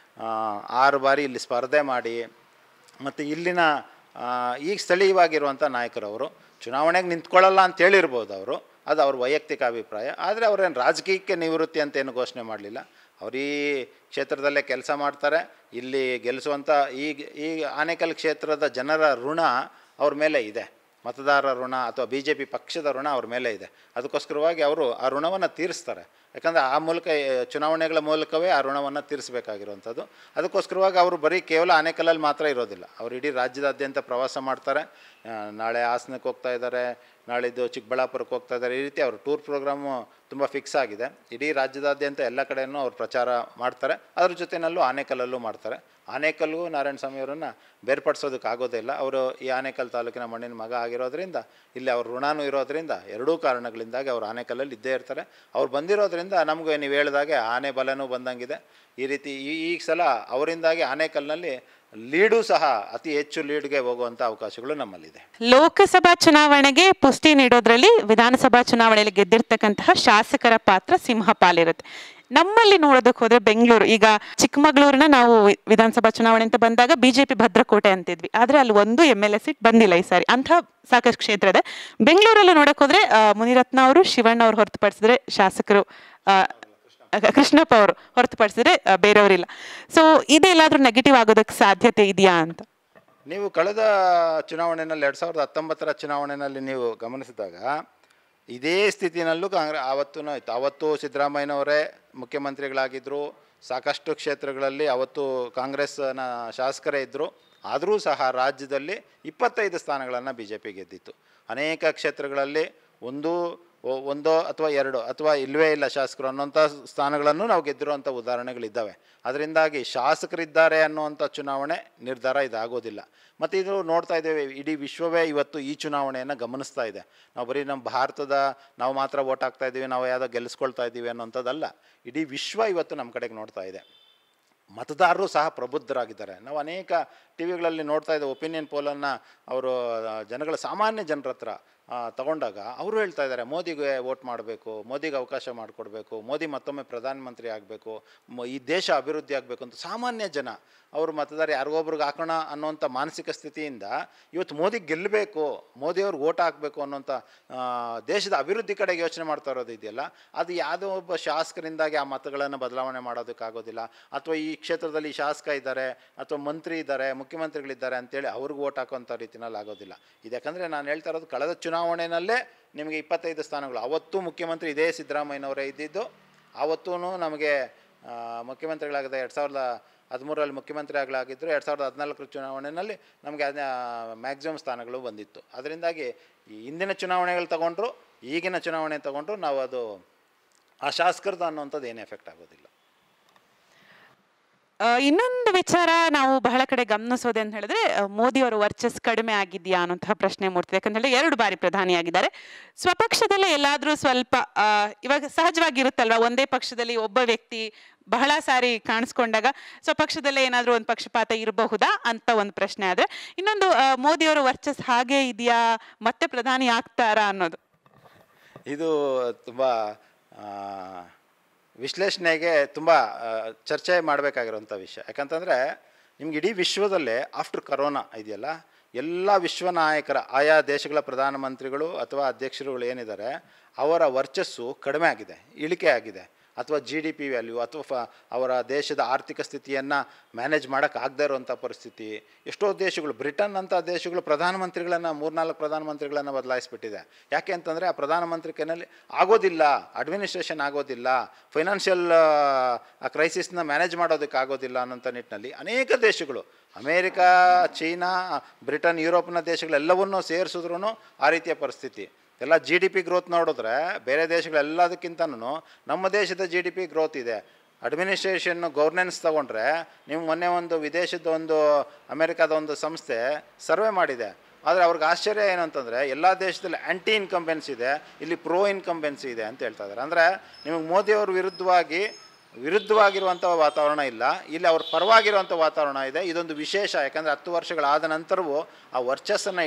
6 ಬಾರಿ ಇಲ್ಲಿ ಸ್ಪರ್ಧೆ ಮಾಡಿ ಮತ್ತು ಇಲ್ಲಿನ ಈಗ ಸ್ಥಳೀಯವಾಗಿರುವಂಥ ನಾಯಕರವರು ಚುನಾವಣೆಗೆ ನಿಂತ್ಕೊಳ್ಳಲ್ಲ ಅಂತ ಹೇಳಿರ್ಬೋದು ಅವರು, ಅದು ಅವ್ರ ವೈಯಕ್ತಿಕ ಅಭಿಪ್ರಾಯ. ಆದರೆ ಅವರೇನು ರಾಜಕೀಯಕ್ಕೆ ನಿವೃತ್ತಿ ಅಂತ ಏನು ಘೋಷಣೆ ಮಾಡಲಿಲ್ಲ. ಅವರು ಈ ಕ್ಷೇತ್ರದಲ್ಲೇ ಕೆಲಸ ಮಾಡ್ತಾರೆ. ಇಲ್ಲಿ ಗೆಲ್ಲಿಸುವಂಥ ಈ ಆನೇಕಲ್ ಕ್ಷೇತ್ರದ ಜನರ ಋಣ ಅವ್ರ ಮೇಲೆ ಇದೆ. ಮತದಾರರ ಋಣ ಅಥವಾ BJP ಪಕ್ಷದ ಋಣ ಅವ್ರ ಮೇಲೆ ಇದೆ. ಅದಕ್ಕೋಸ್ಕರವಾಗಿ ಅವರು ಆ ಋಣವನ್ನು ತೀರಿಸ್ತಾರೆ. ಯಾಕಂದರೆ ಆ ಮೂಲಕ ಚುನಾವಣೆಗಳ ಮೂಲಕವೇ ಆ ಋಣವನ್ನು ತೀರಿಸಬೇಕಾಗಿರುವಂಥದ್ದು. ಅದಕ್ಕೋಸ್ಕರವಾಗಿ ಅವರು ಬರೀ ಕೇವಲ ಆನೇಕಲ್ಲಲ್ಲಿ ಮಾತ್ರ ಇರೋದಿಲ್ಲ, ಅವರು ಇಡೀ ರಾಜ್ಯದಾದ್ಯಂತ ಪ್ರವಾಸ ಮಾಡ್ತಾರೆ. ನಾಳೆ ಹಾಸನಕ್ಕೆ ಹೋಗ್ತಾ ಇದ್ದಾರೆ, ನಾಳಿದ್ದು ಚಿಕ್ಕಬಳ್ಳಾಪುರಕ್ಕೆ ಹೋಗ್ತಾ ಇದ್ದಾರೆ. ಈ ರೀತಿ ಅವ್ರ ಟೂರ್ ಪ್ರೋಗ್ರಾಮು ತುಂಬ ಫಿಕ್ಸ್ ಆಗಿದೆ. ಇಡೀ ರಾಜ್ಯದಾದ್ಯಂತ ಎಲ್ಲ ಕಡೆಯೂ ಅವ್ರು ಪ್ರಚಾರ ಮಾಡ್ತಾರೆ. ಅದ್ರ ಜೊತೆಯಲ್ಲೂ ಆನೇಕಲ್ಲಲ್ಲೂ ಮಾಡ್ತಾರೆ. ಆನೇಕಲ್ಗೂ ನಾರಾಯಣ ಸ್ವಾಮಿಯವರನ್ನು ಬೇರ್ಪಡಿಸೋದಕ್ಕೆ ಆಗೋದೇ ಇಲ್ಲ. ಅವರು ಈ ಆನೇಕಲ್ ತಾಲೂಕಿನ ಮಣ್ಣಿನ ಮಗ ಆಗಿರೋದ್ರಿಂದ, ಇಲ್ಲಿ ಅವ್ರ ಋಣನೂ ಇರೋದ್ರಿಂದ, ಎರಡೂ ಕಾರಣಗಳಿಂದಾಗಿ ಅವ್ರು ಆನೇಕಲ್ಲಲ್ಲಿ ಇದ್ದೇ ಇರ್ತಾರೆ. ಅವ್ರು ಬಂದಿರೋದ್ರಿಂದ ನಮಗೆ ನೀವು ಹೇಳಿದಾಗೆ ಆನೆ ಬಲನೂ ಬಂದಂಗಿದೆ. ಈ ರೀತಿ ಈ ಸಲ ಅವರಿಂದಾಗಿ ಆನೇಕಲ್ನಲ್ಲಿ ಲೀಡು ಸಹ ಅತಿ ಹೆಚ್ಚು ಲೀಡ್ಗೆ ಹೋಗುವಂಥ ಅವಕಾಶಗಳು ನಮ್ಮಲ್ಲಿದೆ. ಲೋಕಸಭಾ ಚುನಾವಣೆಗೆ ಪುಷ್ಟಿ ನೀಡೋದ್ರಲ್ಲಿ ವಿಧಾನಸಭಾ ಚುನಾವಣೆಯಲ್ಲಿ ಗೆದ್ದಿರ್ತಕ್ಕಂತಹ ಶಾಸಕರ ಪಾತ್ರ ಸಿಂಹಪಾಲಿರುತ್ತೆ. ನಮ್ಮಲ್ಲಿ ನೋಡೋದಕ್ಕೆ ಹೋದ್ರೆ ಬೆಂಗಳೂರು, ಈಗ ಚಿಕ್ಕಮಗಳೂರನ್ನ ನಾವು ವಿಧಾನಸಭಾ ಚುನಾವಣೆ ಅಂತ ಬಂದಾಗ BJP ಭದ್ರಕೋಟೆ ಅಂತಿದ್ವಿ, ಆದ್ರೆ ಅಲ್ಲಿ ಒಂದು MLA ಸೀಟ್ ಬಂದಿಲ್ಲ ಈ ಸಾರಿ. ಅಂಥ ಸಾಕಷ್ಟು ಕ್ಷೇತ್ರ ಇದೆ. ಬೆಂಗಳೂರಲ್ಲಿ ನೋಡಕ್ ಹೋದ್ರೆ ಮುನಿರತ್ನ ಅವರು, ಶಿವಣ್ಣ ಅವರು ಹೊರತುಪಡಿಸಿದ್ರೆ ಶಾಸಕರು, ಕೃಷ್ಣಪ್ಪ ಅವರು ಹೊರತುಪಡಿಸಿದ್ರೆ ಬೇರೆಯವರಿಲ್ಲ. ಸೊ ಇದೆಲ್ಲಾದ್ರೂ ನೆಗೆಟಿವ್ ಆಗೋದಕ್ಕೆ ಸಾಧ್ಯತೆ ಇದೆಯಾ ಅಂತ? ನೀವು ಕಳೆದ ಚುನಾವಣೆಯಲ್ಲಿ 2019ರ ಚುನಾವಣೆಯಲ್ಲಿ ನೀವು ಗಮನಿಸಿದಾಗ ಇದೇ ಸ್ಥಿತಿನಲ್ಲೂ ಆವತ್ತೂ ಇತ್ತು. ಅವತ್ತು ಸಿದ್ದರಾಮಯ್ಯನವರೇ ಮುಖ್ಯಮಂತ್ರಿಗಳಾಗಿದ್ದರು. ಸಾಕಷ್ಟು ಕ್ಷೇತ್ರಗಳಲ್ಲಿ ಅವತ್ತು ಕಾಂಗ್ರೆಸ್ನ ಶಾಸಕರೇ ಇದ್ದರು. ಆದರೂ ಸಹ ರಾಜ್ಯದಲ್ಲಿ 25 ಸ್ಥಾನಗಳನ್ನು BJP ಗೆದ್ದಿತ್ತು. ಅನೇಕ ಕ್ಷೇತ್ರಗಳಲ್ಲಿ ಒಂದೋ ಅಥವಾ ಎರಡು ಅಥವಾ ಇಲ್ಲವೇ ಇಲ್ಲ ಶಾಸಕರು ಅನ್ನೋಂಥ ಸ್ಥಾನಗಳನ್ನು ನಾವು ಗೆದ್ದಿರುವಂಥ ಉದಾಹರಣೆಗಳಿದ್ದಾವೆ. ಅದರಿಂದಾಗಿ ಶಾಸಕರಿದ್ದಾರೆ ಅನ್ನುವಂಥ ಚುನಾವಣೆ ನಿರ್ಧಾರ ಇದಾಗೋದಿಲ್ಲ. ಮತ್ತು ಇದು ನೋಡ್ತಾ ಇದ್ದೇವೆ, ಇಡೀ ವಿಶ್ವವೇ ಇವತ್ತು ಈ ಚುನಾವಣೆಯನ್ನು ಗಮನಿಸ್ತಾ ಇದೆ. ನಾವು ಬರೀ ನಮ್ಮ ಭಾರತದ ನಾವು ಮಾತ್ರ ವೋಟ್ ಹಾಕ್ತಾ ಇದ್ದೀವಿ, ನಾವು ಯಾವುದೋ ಗೆಲ್ಲಿಸ್ಕೊಳ್ತಾ ಇದ್ದೀವಿ ಅನ್ನೋಂಥದ್ದಲ್ಲ. ಇಡೀ ವಿಶ್ವ ಇವತ್ತು ನಮ್ಮ ಕಡೆಗೆ ನೋಡ್ತಾ ಇದೆ. ಮತದಾರರು ಸಹ ಪ್ರಬುದ್ಧರಾಗಿದ್ದಾರೆ. ನಾವು ಅನೇಕ ಟಿವಿಗಳಲ್ಲಿ ನೋಡ್ತಾ ಇದ್ದೇವೆ. ಒಪಿನಿಯನ್ ಪೋಲನ್ನು ಅವರು ಸಾಮಾನ್ಯ ಜನರ ಹತ್ರ ತಗೊಂಡಾಗ ಅವರು ಹೇಳ್ತಾ ಇದ್ದಾರೆ, ಮೋದಿಗೆ ವೋಟ್ ಮಾಡಬೇಕು, ಮೋದಿಗೆ ಅವಕಾಶ ಮಾಡಿಕೊಡ್ಬೇಕು, ಮೋದಿ ಮತ್ತೊಮ್ಮೆ ಪ್ರಧಾನಮಂತ್ರಿ ಆಗಬೇಕು, ಈ ದೇಶ ಅಭಿವೃದ್ಧಿ ಆಗಬೇಕು ಅಂತ ಸಾಮಾನ್ಯ ಜನ ಅವರು ಮತದಾರ ಯಾರಿಗೊಬ್ರಿಗೆ ಹಾಕೋಣ ಅನ್ನೋಂಥ ಮಾನಸಿಕ ಸ್ಥಿತಿಯಿಂದ ಇವತ್ತು ಮೋದಿಗೆ ಗೆಲ್ಲಬೇಕು, ಮೋದಿಯವ್ರಿಗೆ ವೋಟ್ ಹಾಕಬೇಕು ಅನ್ನೋಂಥ ದೇಶದ ಅಭಿವೃದ್ಧಿ ಕಡೆಗೆ ಯೋಚನೆ ಮಾಡ್ತಾ ಇರೋದು ಇದೆಯಲ್ಲ, ಅದು ಯಾವುದೋ ಒಬ್ಬ ಶಾಸಕರಿಂದಾಗಿ ಆ ಮತಗಳನ್ನು ಬದಲಾವಣೆ ಮಾಡೋದಕ್ಕಾಗೋದಿಲ್ಲ. ಅಥವಾ ಈ ಕ್ಷೇತ್ರದಲ್ಲಿ ಶಾಸಕ ಇದ್ದಾರೆ ಅಥವಾ ಮಂತ್ರಿ ಇದ್ದಾರೆ, ಮುಖ್ಯಮಂತ್ರಿಗಳಿದ್ದಾರೆ ಅಂತೇಳಿ ಅವ್ರಿಗೆ ವೋಟ್ ಹಾಕೋಂಥ ರೀತಿಯಲ್ಲಿ ಆಗೋದಿಲ್ಲ. ಇದಕ್ಕೆ ನಾನು ಹೇಳ್ತಾ ಇರೋದು, ಕಳೆದ ಚುನಾವಣೆಯಲ್ಲೇ ನಿಮಗೆ 25 ಸ್ಥಾನಗಳು. ಅವತ್ತು ಮುಖ್ಯಮಂತ್ರಿ ಇದೇ ಸಿದ್ದರಾಮಯ್ಯನವರೇ ಇದ್ದಿದ್ದು. ಆವತ್ತೂ ನಮಗೆ ಮುಖ್ಯಮಂತ್ರಿಗಳಾಗಿದೆ 2013ರಲ್ಲಿ ಮುಖ್ಯಮಂತ್ರಿ ಆಗಲಾಗಿದ್ದರು. 2014 ಚುನಾವಣೆಯಲ್ಲಿ ನಮಗೆ ಮ್ಯಾಕ್ಸಿಮಮ್ ಸ್ಥಾನಗಳು ಬಂದಿತ್ತು. ಅದರಿಂದಾಗಿ ಈ ಹಿಂದಿನ ಚುನಾವಣೆಗಳು ತಗೊಂಡ್ರು, ಈಗಿನ ಚುನಾವಣೆ ತಗೊಂಡ್ರು ನಾವು ಅದು ಆ ಶಾಸಕರದ್ದು ಅನ್ನೋಂಥದ್ದು ಏನು ಎಫೆಕ್ಟ್ ಆಗೋದಿಲ್ಲ. ಇನ್ನೊಂದು ವಿಚಾರ ನಾವು ಬಹಳ ಕಡೆ ಗಮನಿಸೋದೆ ಅಂತ ಹೇಳಿದ್ರೆ, ಮೋದಿಯವರ ವರ್ಚಸ್ ಕಡಿಮೆ ಆಗಿದೆಯಾ ಅನ್ನೋಂತಹ ಪ್ರಶ್ನೆ ಮೂಡ್ತಿದೆ. ಯಾಕಂತ ಹೇಳಿದ್ರೆ 2 ಬಾರಿ ಪ್ರಧಾನಿಯಾಗಿದ್ದಾರೆ. ಸ್ವಪಕ್ಷದಲ್ಲೇ ಎಲ್ಲಾದ್ರೂ ಸ್ವಲ್ಪ ಇವಾಗ ಸಹಜವಾಗಿರುತ್ತಲ್ವ, ಒಂದೇ ಪಕ್ಷದಲ್ಲಿ ಒಬ್ಬ ವ್ಯಕ್ತಿ ಬಹಳ ಸಾರಿ ಕಾಣಿಸ್ಕೊಂಡಾಗ ಸ್ವಪಕ್ಷದಲ್ಲೇ ಏನಾದರೂ ಒಂದು ಪಕ್ಷಪಾತ ಇರಬಹುದಾ ಅಂತ ಒಂದು ಪ್ರಶ್ನೆ. ಆದರೆ ಇನ್ನೊಂದು, ಮೋದಿಯವರ ವರ್ಚಸ್ ಹಾಗೆ ಇದೆಯಾ, ಮತ್ತೆ ಪ್ರಧಾನಿ ಆಗ್ತಾರಾ ಅನ್ನೋದು, ಇದು ತುಂಬ ವಿಶ್ಲೇಷಣೆಗೆ ತುಂಬ ಚರ್ಚೆ ಮಾಡಬೇಕಾಗಿರೋಂಥ ವಿಷಯ. ಯಾಕಂತಂದರೆ ನಿಮ್ಗೆ ಇಡೀ ವಿಶ್ವದಲ್ಲೇ ಆಫ್ಟರ್ ಕರೋನಾ ಇದೆಯಲ್ಲ, ಎಲ್ಲ ವಿಶ್ವ ನಾಯಕರ ಆಯಾ ದೇಶಗಳ ಪ್ರಧಾನಮಂತ್ರಿಗಳು ಅಥವಾ ಅಧ್ಯಕ್ಷರುಗಳು ಏನಿದ್ದಾರೆ ಅವರ ವರ್ಚಸ್ಸು ಕಡಿಮೆ ಆಗಿದೆ, ಇಳಿಕೆ ಆಗಿದೆ. ಅಥವಾ GDP ವ್ಯಾಲ್ಯೂ ಅಥವಾ ಅವರ ದೇಶದ ಆರ್ಥಿಕ ಸ್ಥಿತಿಯನ್ನು ಮ್ಯಾನೇಜ್ ಮಾಡೋಕ್ಕಾಗದೇ ಇರೋವಂಥ ಪರಿಸ್ಥಿತಿ. ಎಷ್ಟೋ ದೇಶಗಳು, ಬ್ರಿಟನ್ ಅಂಥ ದೇಶಗಳು ಪ್ರಧಾನಮಂತ್ರಿಗಳನ್ನು 3-4 ಪ್ರಧಾನಮಂತ್ರಿಗಳನ್ನು ಬದಲಾಯಿಸಿಬಿಟ್ಟಿದೆ. ಯಾಕೆ ಅಂತಂದರೆ ಆ ಪ್ರಧಾನಮಂತ್ರಿನಲ್ಲಿ ಆಗೋದಿಲ್ಲ, ಅಡ್ಮಿನಿಸ್ಟ್ರೇಷನ್ ಆಗೋದಿಲ್ಲ, ಫೈನಾನ್ಷಿಯಲ್ ಕ್ರೈಸಿಸ್ನ ಮ್ಯಾನೇಜ್ ಮಾಡೋದಕ್ಕಾಗೋದಿಲ್ಲ ಅನ್ನೋಂಥ ನಿಟ್ಟಿನಲ್ಲಿ ಅನೇಕ ದೇಶಗಳು, ಅಮೇರಿಕಾ, ಚೀನಾ, ಬ್ರಿಟನ್, ಯುರೋಪ್ನ ದೇಶಗಳೆಲ್ಲವನ್ನೂ ಸೇರಿಸಿದ್ರೂ ಆ ರೀತಿಯ ಪರಿಸ್ಥಿತಿ. ಎಲ್ಲ GDP ಗ್ರೋತ್ ನೋಡಿದ್ರೆ ಬೇರೆ ದೇಶಗಳೆಲ್ಲದಕ್ಕಿಂತನೂ ನಮ್ಮ ದೇಶದ GDP ಗ್ರೋತ್ ಇದೆ. ಅಡ್ಮಿನಿಸ್ಟ್ರೇಷನ್ನು ಗೌರ್ನೆನ್ಸ್ ತೊಗೊಂಡ್ರೆ, ನೀವು ಮೊನ್ನೆ ಒಂದು ವಿದೇಶದ ಅಮೆರಿಕಾದ ಒಂದು ಸಂಸ್ಥೆ ಸರ್ವೆ ಮಾಡಿದೆ. ಆದರೆ ಅವ್ರಿಗೆ ಆಶ್ಚರ್ಯ ಏನು ಅಂತಂದರೆ, ಎಲ್ಲ ದೇಶದಲ್ಲಿ ಆ್ಯಂಟಿ ಇನ್ಕಂಬೆನ್ಸಿ ಇದೆ, ಇಲ್ಲಿ ಪ್ರೋ ಇನ್ಕಂಬೆನ್ಸಿ ಇದೆ ಅಂತ ಹೇಳ್ತಾ ಇದ್ದಾರೆ. ಅಂದರೆ ನಿಮಗೆ ಮೋದಿಯವ್ರ ವಿರುದ್ಧವಾಗಿರುವಂಥ ವಾತಾವರಣ ಇಲ್ಲ, ಇಲ್ಲಿ ಅವ್ರ ಪರವಾಗಿರುವಂಥ ವಾತಾವರಣ ಇದೆ. ಇದೊಂದು ವಿಶೇಷ. ಯಾಕಂದರೆ 10 ವರ್ಷಗಳಾದ ನಂತರವೂ ಆ ವರ್ಚಸ್ಸನ್ನು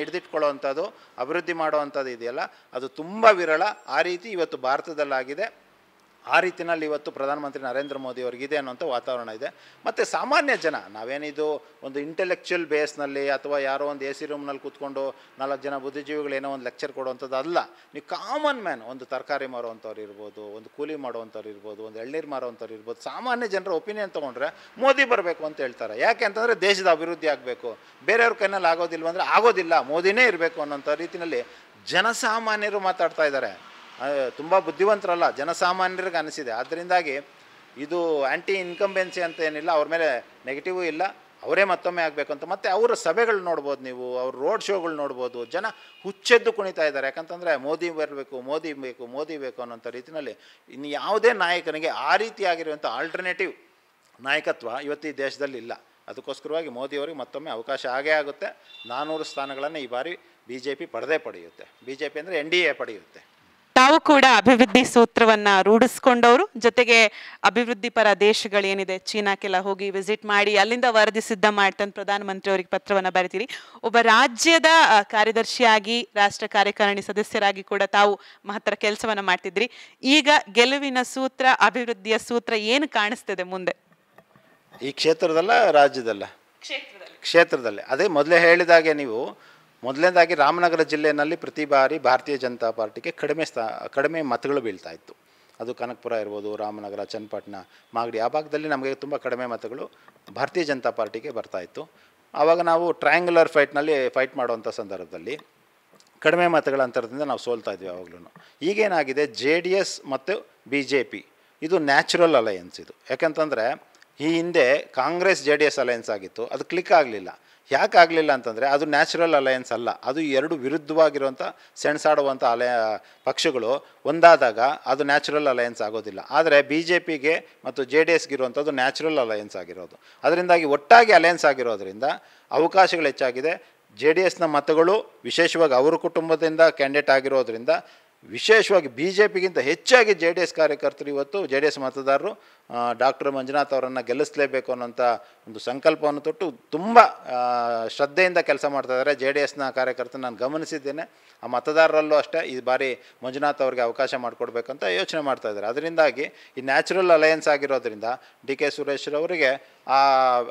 ಆ ರೀತಿಯಲ್ಲಿ ಇವತ್ತು ಪ್ರಧಾನಮಂತ್ರಿ ನರೇಂದ್ರ ಮೋದಿ ಅವರಿಗಿದೆ ಅನ್ನೋಂಥ ವಾತಾವರಣ ಇದೆ. ಮತ್ತು ಸಾಮಾನ್ಯ ಜನ, ನಾವೇನಿದು ಒಂದು ಇಂಟೆಲೆಕ್ಚುಯಲ್ ಬೇಸ್ನಲ್ಲಿ ಅಥವಾ ಯಾರೋ ಒಂದು ಎ ಸಿ ರೂಮ್ನಲ್ಲಿ ಕೂತ್ಕೊಂಡು 4 ಜನ ಬುದ್ಧಿಜೀವಿಗಳು ಏನೋ ಒಂದು ಲೆಕ್ಚರ್ ಕೊಡುವಂಥದ್ದು ಅಲ್ಲ. ನೀವು ಕಾಮನ್ ಮ್ಯಾನ್, ಒಂದು ತರಕಾರಿ ಮಾರುವಂಥವ್ರು ಇರ್ಬೋದು, ಒಂದು ಕೂಲಿ ಮಾಡುವಂಥವ್ರು ಇರ್ಬೋದು, ಒಂದು ಎಳ್ನೀರು ಮಾರುವಂಥವ್ರು ಇರ್ಬೋದು, ಸಾಮಾನ್ಯ ಜನರ ಒಪಿನಿಯನ್ ತೊಗೊಂಡ್ರೆ ಮೋದಿ ಬರಬೇಕು ಅಂತ ಹೇಳ್ತಾರೆ. ಯಾಕೆ ಅಂತಂದರೆ ದೇಶದ ಅಭಿವೃದ್ಧಿ ಆಗಬೇಕು, ಬೇರೆಯವ್ರ ಕೈನಲ್ಲಿ ಆಗೋದಿಲ್ವಂದರೆ ಆಗೋದಿಲ್ಲ, ಮೋದಿನೇ ಇರಬೇಕು ಅನ್ನೋಂಥ ರೀತಿಯಲ್ಲಿ ಜನಸಾಮಾನ್ಯರು ಮಾತಾಡ್ತಾ ಇದ್ದಾರೆ. ತುಂಬ ಬುದ್ಧಿವಂತರಲ್ಲ, ಜನಸಾಮಾನ್ಯರಿಗೆ ಅನಿಸಿದೆ. ಅದರಿಂದಾಗಿ ಇದು ಆ್ಯಂಟಿ ಇನ್ಕಂಬೆನ್ಸಿ ಅಂತ ಏನಿಲ್ಲ, ಅವ್ರ ಮೇಲೆ ನೆಗೆಟಿವೂ ಇಲ್ಲ, ಅವರೇ ಮತ್ತೊಮ್ಮೆ ಆಗಬೇಕು ಅಂತ. ಮತ್ತು ಅವರ ಸಭೆಗಳು ನೋಡ್ಬೋದು, ನೀವು ಅವ್ರ ರೋಡ್ ಶೋಗಳು ನೋಡ್ಬೋದು, ಜನ ಹುಚ್ಚೆದ್ದು ಕುಣಿತಾ ಇದ್ದಾರೆ. ಯಾಕಂತಂದರೆ ಮೋದಿ ಬರಬೇಕು, ಮೋದಿ ಬೇಕು, ಮೋದಿ ಬೇಕು ಅನ್ನೋಂಥ ರೀತಿಯಲ್ಲಿ ಇನ್ನು ಯಾವುದೇ ನಾಯಕನಿಗೆ ಆ ರೀತಿಯಾಗಿರುವಂಥ ಆಲ್ಟರ್ನೇಟಿವ್ ನಾಯಕತ್ವ ಇವತ್ತು ಈ ದೇಶದಲ್ಲಿ ಇಲ್ಲ. ಅದಕ್ಕೋಸ್ಕರವಾಗಿ ಮೋದಿಯವರಿಗೆ ಮತ್ತೊಮ್ಮೆ ಅವಕಾಶ ಆಗೇ ಆಗುತ್ತೆ. 400 ಸ್ಥಾನಗಳನ್ನು ಈ ಬಾರಿ BJP ಪಡೆಯುತ್ತೆ. BJP ಅಂದರೆ NDA ಪಡೆಯುತ್ತೆ. ತಾವು ಕೂಡ ಅಭಿವೃದ್ಧಿ ಸೂತ್ರವನ್ನ ರೂಢಿಸ್ಕೊಂಡವರು, ಜೊತೆಗೆ ಅಭಿವೃದ್ಧಿ ಪರ ದೇಶಗಳೇನಿದೆ ಚೀನಾಕ್ಕೆಲ್ಲ ಹೋಗಿ ವಿಸಿಟ್ ಮಾಡಿ ಅಲ್ಲಿಂದ ವರದಿ ಸಿದ್ಧ ಮಾಡ್ತಂದು ಪ್ರಧಾನಮಂತ್ರಿ ಅವರಿಗೆ ಪತ್ರವನ್ನು ಬರೀತೀರಿ. ಒಬ್ಬ ರಾಜ್ಯದ ಕಾರ್ಯದರ್ಶಿಯಾಗಿ, ರಾಷ್ಟ್ರ ಕಾರ್ಯಕಾರಿಣಿ ಸದಸ್ಯರಾಗಿ ಕೂಡ ತಾವು ಮಹತ್ತರ ಕೆಲಸವನ್ನ ಮಾಡ್ತಿದ್ರಿ. ಈಗ ಗೆಲುವಿನ ಸೂತ್ರ, ಅಭಿವೃದ್ಧಿಯ ಸೂತ್ರ ಏನು ಕಾಣಿಸ್ತದೆ ಮುಂದೆ ಈ ಕ್ಷೇತ್ರದಲ್ಲ, ರಾಜ್ಯದಲ್ಲ? ಕ್ಷೇತ್ರದಲ್ಲಿ. ಅದೇ ಮೊದಲೇ ಹೇಳಿದಾಗೆ, ನೀವು ಮೊದಲನೇದಾಗಿ ರಾಮನಗರ ಜಿಲ್ಲೆಯಲ್ಲಿ ಪ್ರತಿ ಬಾರಿ ಭಾರತೀಯ ಜನತಾ ಪಾರ್ಟಿಗೆ ಕಡಿಮೆ ಮತಗಳು ಬೀಳ್ತಾ ಇತ್ತು. ಅದು ಕನಕಪುರ ಇರ್ಬೋದು, ರಾಮನಗರ, ಚನ್ನಪಟ್ಟಣ, ಮಾಗಡಿ, ಆ ಭಾಗದಲ್ಲಿ ನಮಗೆ ತುಂಬ ಕಡಿಮೆ ಮತಗಳು ಭಾರತೀಯ ಜನತಾ ಪಾರ್ಟಿಗೆ ಬರ್ತಾಯಿತ್ತು. ಆವಾಗ ನಾವು ಟ್ರಯಾಂಗ್ಯುಲರ್ ಫೈಟ್ ಮಾಡುವಂಥ ಸಂದರ್ಭದಲ್ಲಿ ಕಡಿಮೆ ಮತಗಳ ಅಂತರದಿಂದ ನಾವು ಸೋಲ್ತಾ ಇದ್ವಿ ಯಾವಾಗಲೂ. ಈಗೇನಾಗಿದೆ, JDS ಮತ್ತು BJP ಇದು ನ್ಯಾಚುರಲ್ ಅಲಯನ್ಸ್ ಇದು. ಯಾಕಂತಂದರೆ ಈ ಹಿಂದೆ ಕಾಂಗ್ರೆಸ್ JDS ಅಲಯನ್ಸ್ ಆಗಿತ್ತು, ಅದು ಕ್ಲಿಕ್ ಆಗಲಿಲ್ಲ. ಯಾಕೆ ಆಗಲಿಲ್ಲ ಅಂತಂದರೆ ಅದು ನ್ಯಾಚುರಲ್ ಅಲಯನ್ಸ್ ಅಲ್ಲ, ಅದು ಎರಡು ವಿರುದ್ಧವಾಗಿರುವಂಥ ಸೆಣಸಾಡುವಂಥ ಪಕ್ಷಗಳು ಒಂದಾದಾಗ ಅದು ನ್ಯಾಚುರಲ್ ಅಲಯನ್ಸ್ ಆಗೋದಿಲ್ಲ. ಆದರೆ BJPಗೆ ಮತ್ತು JDSಗೆ ಇರುವಂಥದ್ದು ನ್ಯಾಚುರಲ್ ಅಲಯನ್ಸ್ ಆಗಿರೋದು. ಅದರಿಂದಾಗಿ ಒಟ್ಟಾಗಿ ಅಲಯನ್ಸ್ ಆಗಿರೋದ್ರಿಂದ ಅವಕಾಶಗಳು ಹೆಚ್ಚಾಗಿದೆ. JDSನ ಮತಗಳು ವಿಶೇಷವಾಗಿ ಅವರ ಕುಟುಂಬದಿಂದ ಕ್ಯಾಂಡಿಡೇಟ್ ಆಗಿರೋದ್ರಿಂದ ವಿಶೇಷವಾಗಿ BJPಗಿಂತ ಹೆಚ್ಚಾಗಿ JDS ಕಾರ್ಯಕರ್ತರು ಇವತ್ತು, JDS ಮತದಾರರು ಡಾಕ್ಟರ್ ಮಂಜುನಾಥ್ ಅವರನ್ನು ಗೆಲ್ಲಿಸಲೇಬೇಕು ಅನ್ನೋಂಥ ಒಂದು ಸಂಕಲ್ಪವನ್ನು ತೊಟ್ಟು ತುಂಬ ಶ್ರದ್ಧೆಯಿಂದ ಕೆಲಸ ಮಾಡ್ತಾಯಿದ್ದಾರೆ. JDSನ ಕಾರ್ಯಕರ್ತರು ನಾನು ಗಮನಿಸಿದ್ದೇನೆ. ಆ ಮತದಾರರಲ್ಲೂ ಅಷ್ಟೇ ಈ ಬಾರಿ ಮಂಜುನಾಥ್ ಅವ್ರಿಗೆ ಅವಕಾಶ ಮಾಡಿಕೊಡ್ಬೇಕಂತ ಯೋಚನೆ ಮಾಡ್ತಾಯಿದ್ದಾರೆ. ಅದರಿಂದಾಗಿ ಈ ನ್ಯಾಚುರಲ್ ಅಲಯನ್ಸ್ ಆಗಿರೋದ್ರಿಂದ DK ಸುರೇಶ್ರವರಿಗೆ ಆ